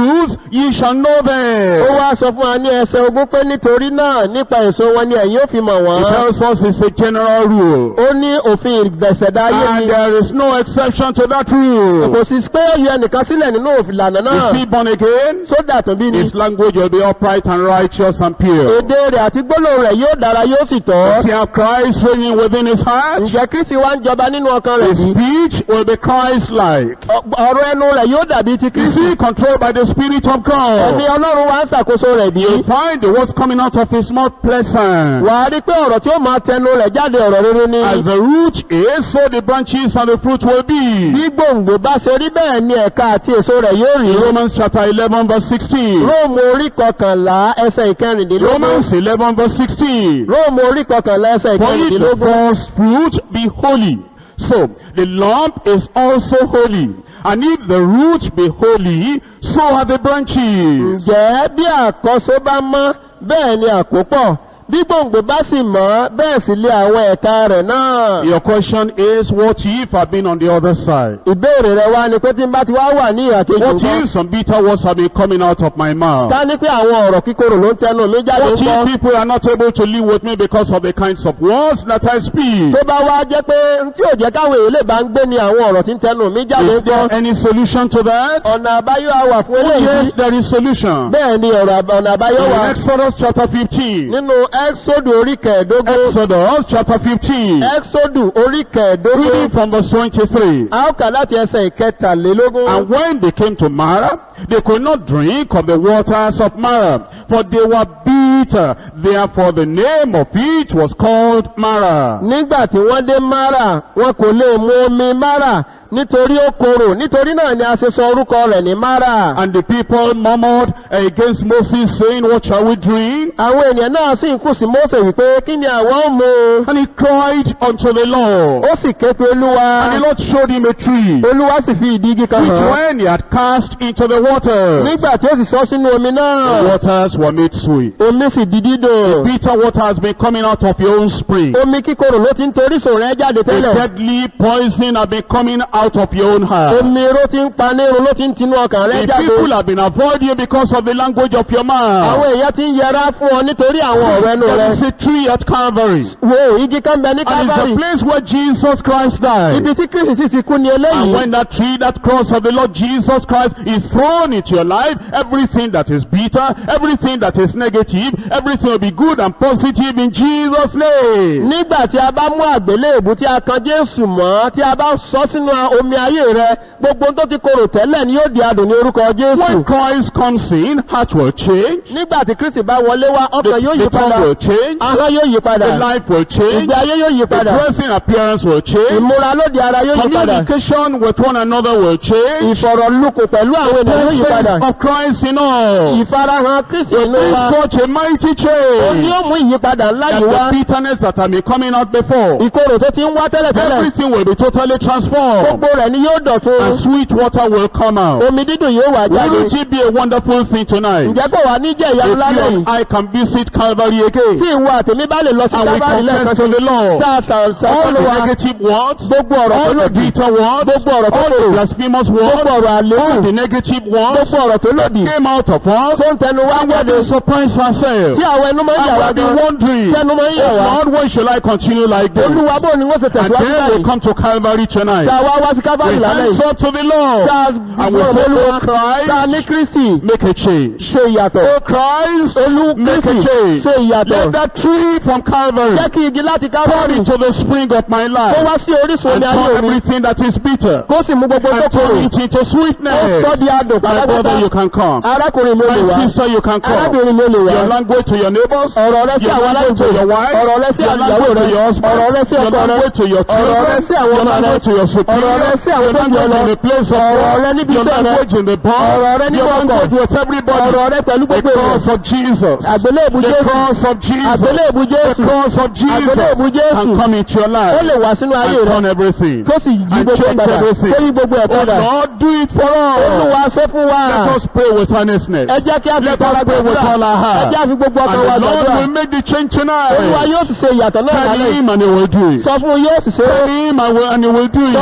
fruits ye shall know Ó them. wá sọ fún wa ní ẹsẹ̀ ogún pé nítorí náà nípa èso wọn ni ẹ̀yin ó fi mọ̀ He wọ́n. tells us it's a general rule. Ó ní òfin ìgbẹ̀sẹ̀dá ayé And ni. there is no exception to that rule. Kò sí pé ó yọ ẹnìkan sílẹ̀ nínú òfin ìlànà náà. Is he born again? Sódà tó bí ni. His language will be upright and righteous and pure. Èdè rẹ̀ àti gbólóhùn rẹ̀ yóò dára yóò sì tọ́. Does he have Christ reigning within his heart? Ǹjẹ́ Kristi wá ń jọba nínú ọkàn rẹ̀ His bí? speech will be Christ-like. Ọ̀rọ̀ ẹnu rẹ̀ yóò dàbí ti Is Kristi. he controlled by the Spirit of Ẹ̀mí God? Ọlọ́run wá ń ṣàkóso rẹ̀ bí? You find the words coming out of his mouth pleasant. Wà á rí pé ọ̀rọ̀ tí ó máa tẹnu rẹ̀ jáde ọ̀rọ̀ rere ni. As the root is, so the branches and the fruit will be. Bí gbòǹgbò bá ṣe rí bẹ́ẹ̀ ni ẹ̀ka àti èso rẹ̀ yóò rí. Romans chapter eleven verse sixteen. Róòmù orí kọkànlá ẹsẹ̀ ìkẹrìndínlógún. Romans eleven verse sixteen. Róòmù orí kọkànlá ẹsẹ̀ For if the ìkẹrìndínlógún. first fruit be holy, so the lump is also holy. And if the root be holy, so are the branches. Ǹjẹ́ bí àkọ́so bá mọ́ bẹ́ẹ̀ ni àkópọ̀? Bí gbòǹgbò bá sì mọ́ bẹ́ẹ̀ sì lé àwọn ẹ̀ka rẹ̀ náà. Your question is, what if I've been on the other side? Ìbéèrè rẹ̀ wá ni pé tí n bá ti wá wà ní ìhà kejì What ńkọ́? if some bitter words have been coming out of my mouth? Ká ní pé àwọn ọ̀rọ̀ kíkorò ló ń tẹnu mi jáde What ńkọ́? if people are not able to live with me because of the kinds of words that I speak? Tó bá wá jẹ́ pé n tí ò jẹ́ káwọn èèyàn lè bá ń gbé ni àwọn ọ̀rọ̀ tí ń tẹnu mi jáde Is there ńkọ́? any solution to that? Ọ̀nà àbáyọ á wà fún Oh, eléyìí. yes, there is solution. Bẹ́ẹ̀ ni ọ̀rọ̀ àbá- ọ̀nà àbáyọ In wà. Exodus chapter fifteen. Nínú Ẹ́xódù orí kẹẹ̀dógún. Exodus chapter fifteen. Ẹ́xódù orí kẹẹ̀dógún. Reading from verse twenty-three. A ó kà láti ẹsẹ̀ ìkẹtàlélógún. And when they came to Marah, they could not drink of the waters of Marah, for they were bitter. Therefore the name of it was called Marah. Nígbà tí wọ́n dé Mara, wọn kò lè mu omi Mara nítorí ó korò. Nítorí náà ni a ṣe sọ orúkọ rẹ̀ ní Mara. And the people murmured against Moses, saying, what shall we drink? Àwọn ènìyàn náà sì ń kù sí Mósè wípé kí ni àwọn ó mu? And he cried unto the Lord. Ó sì ké pe And the Olúwa. Lord showed him a tree, Olúwa sì fi ìdí igi kan which hàn. when he had cast into the waters, Nígbà tí ó sì sọ sínú omi the náà, waters were made sweet. omi sì di dídùn. Bitter water has been coming out of your own spring. Omi kíkorò ló ti ń torí sòrò ẹ jáde The tẹ́lẹ̀. deadly poison have been coming out of your own heart. Omi irú ti ń pa nírun ló ti ń tinú ọkàn rẹ The jáde. people have been avoiding you because of the language of your mouth. Àwọn èèyàn ti ń yẹra fún ọ nítorí àwọn ọ̀rọ̀ ẹnu There is rẹ. a tree at Calvary. Wo igi kan bẹ ní And it's Calvary. the place where Jesus Christ died. Ibi tí Kristi sì ti kú ni And eléyìí. when that tree, that cross of the Lord Jesus Christ is thrown into your life, everything that is bitter, everything that is negative, everything will be good and positive in Jesus' name. Nígbà tí a bá mú àgbélébù tí a kan Jésù mọ́, tí a bá sọ sínú omi ayé rẹ, gbogbo tó ti korò tẹ́lẹ̀ ni yóò di adùn ní orúkọ When Jésù. Christ comes in, heart will change, Nígbà tí Kristi bá wọlé wá, the, ọkàn yóò the yí padà, tongue will change, ahọ́n yóò yí the padà, life will change, ìgbé ayé yóò yí the padà, dressing appearance will change, ìmúra lóde ara yóò yí padà, communication with one another will change, ìfọ̀rọ̀lùkù pẹ̀lú àwọn the ènìyàn yóò yí padà, presence of Christ in all. ìfarahàn Kristi inú It's wa. such a mighty Ó ní change ó mú ìyípadà ńlá that yìí wá. the bitterness that had been coming out before, Ìkorò tó ti ń wá tẹ́lẹ̀tẹ́lẹ̀, everything will be totally transformed, gbogbo rẹ̀ ni yóò dọ̀tun. and sweet water will come out. Omi dídùn yóò wà jáde. Wouldn't it be a wonderful thing tonight Ǹjẹ́ kò wá ní jẹ́ if ìyanu you lálẹ́ and yìí? I can visit Calvary again, Tí ìwọ àtèmi bá lè lọ sí and we Calvary lẹ́ẹ̀kan confess sí to the Lord tá a sàrọ̀sọ̀ all the Olúwa, negative words, gbogbo ọ̀rọ̀ tó all the lòdì, bitter words, gbogbo ọ̀rọ̀ tó all the lòdì, blasphemous gbogbo words, ọ̀rọ̀ all àlékún, the negative words gbogbo ọ̀rọ̀ tó lòdì, came out of us, tó ń tẹnu wá and we have jáde, been surprised ourselves. tí àwọn ẹnu máa ń And yà we wá have been gan, wondering, tẹnu máa ń yà oh wá. Lord, when shall I continue like this? Olúwa bó ni wọ́n ṣe And tẹ̀síwájú then we báyìí? come to Calvary tonight. Tá a wá wá sí Calvary We lálẹ́ hands yìí. up to the Lord. Tá a And we gbọ́ say, Olúwa, oh Christ, tá a ní Kristi make a change. ṣe ìyàtọ̀. Oh Christ, Olú make a Kristi change. ṣe ìyàtọ̀. Let that tree from Calvary Jẹ́ kí igi láti pour Calvary into the spring of my kó life, wá sí orísun and omi ayé turn mi, everything that is bitter kó sì mú gbogbo tó and turn korò, it into kó sweetness. sọ di adùn My brother, pátápátá. you can come. Arákùnrin mi ò lè wá. My sister, you can come. Arábìnrin mi ò lè wá. Your language to your neighbors, Ọ̀rọ̀ rẹ sí your àwọn language to aládùúgbò, your wife, ọ̀rọ̀ rẹ sí your ìyàwó language to rẹ, your husband, ọ̀rọ̀ rẹ sí your ọkọ rẹ, language to your ọ̀rọ̀ rẹ children, sí àwọn your ọmọ rẹ, language to your ọ̀rọ̀ rẹ superior, sí àwọn your tó jù ọ́ language lọ, in the place of ọ̀rọ̀ work, rẹ níbi your iṣẹ́ rẹ, language in the bar, ọ̀rọ̀ rẹ ní your gbọ̀ngàn, language with everybody. ọ̀rọ̀ rẹ pẹ̀lú The gbogbo èèyàn. cross of Jesus, Àgbélébù the Jésù, cross of Jesus, àgbélébù the Jésù, cross of Jesus àgbélébù Jésù, can come into your ó life lè wá sínú ayé and rẹ, turn everything. kó sì yí And gbogbo ẹ̀ change padà, everything. kó yí gbogbo ẹ̀ Oh padà. Lord, do it for us. Olúwa ṣe fún wa. Let us pray with earnestness. Ẹ jẹ́ kí a fi Let tọ́ra us pray with gbàdúrà. all our Ẹ heart. jẹ́ a fi gbogbo ọkàn And wa the Lord gbàdúrà. will make the change Olúwa tonight. yóò sì ṣe ìyàtọ̀ náà Tell lálẹ́ yìí. him and he will do it. Sọ fún un yóò sì ṣe é. Tell him and, will, and he will do Sọ it. fún un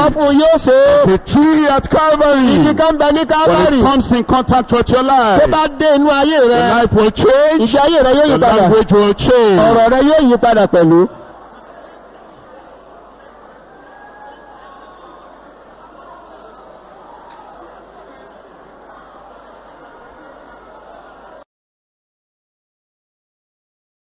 yóò ṣe é. The tree at Calvary, Igi kan bẹ ní when Calvary. it comes in contact with your Tó life, bá dé inú ayé your rẹ, life will change, ìgbé ayé rẹ yóò yí your padà. language will change. Ọ̀rọ̀ rẹ yóò yí padà pẹ̀lú.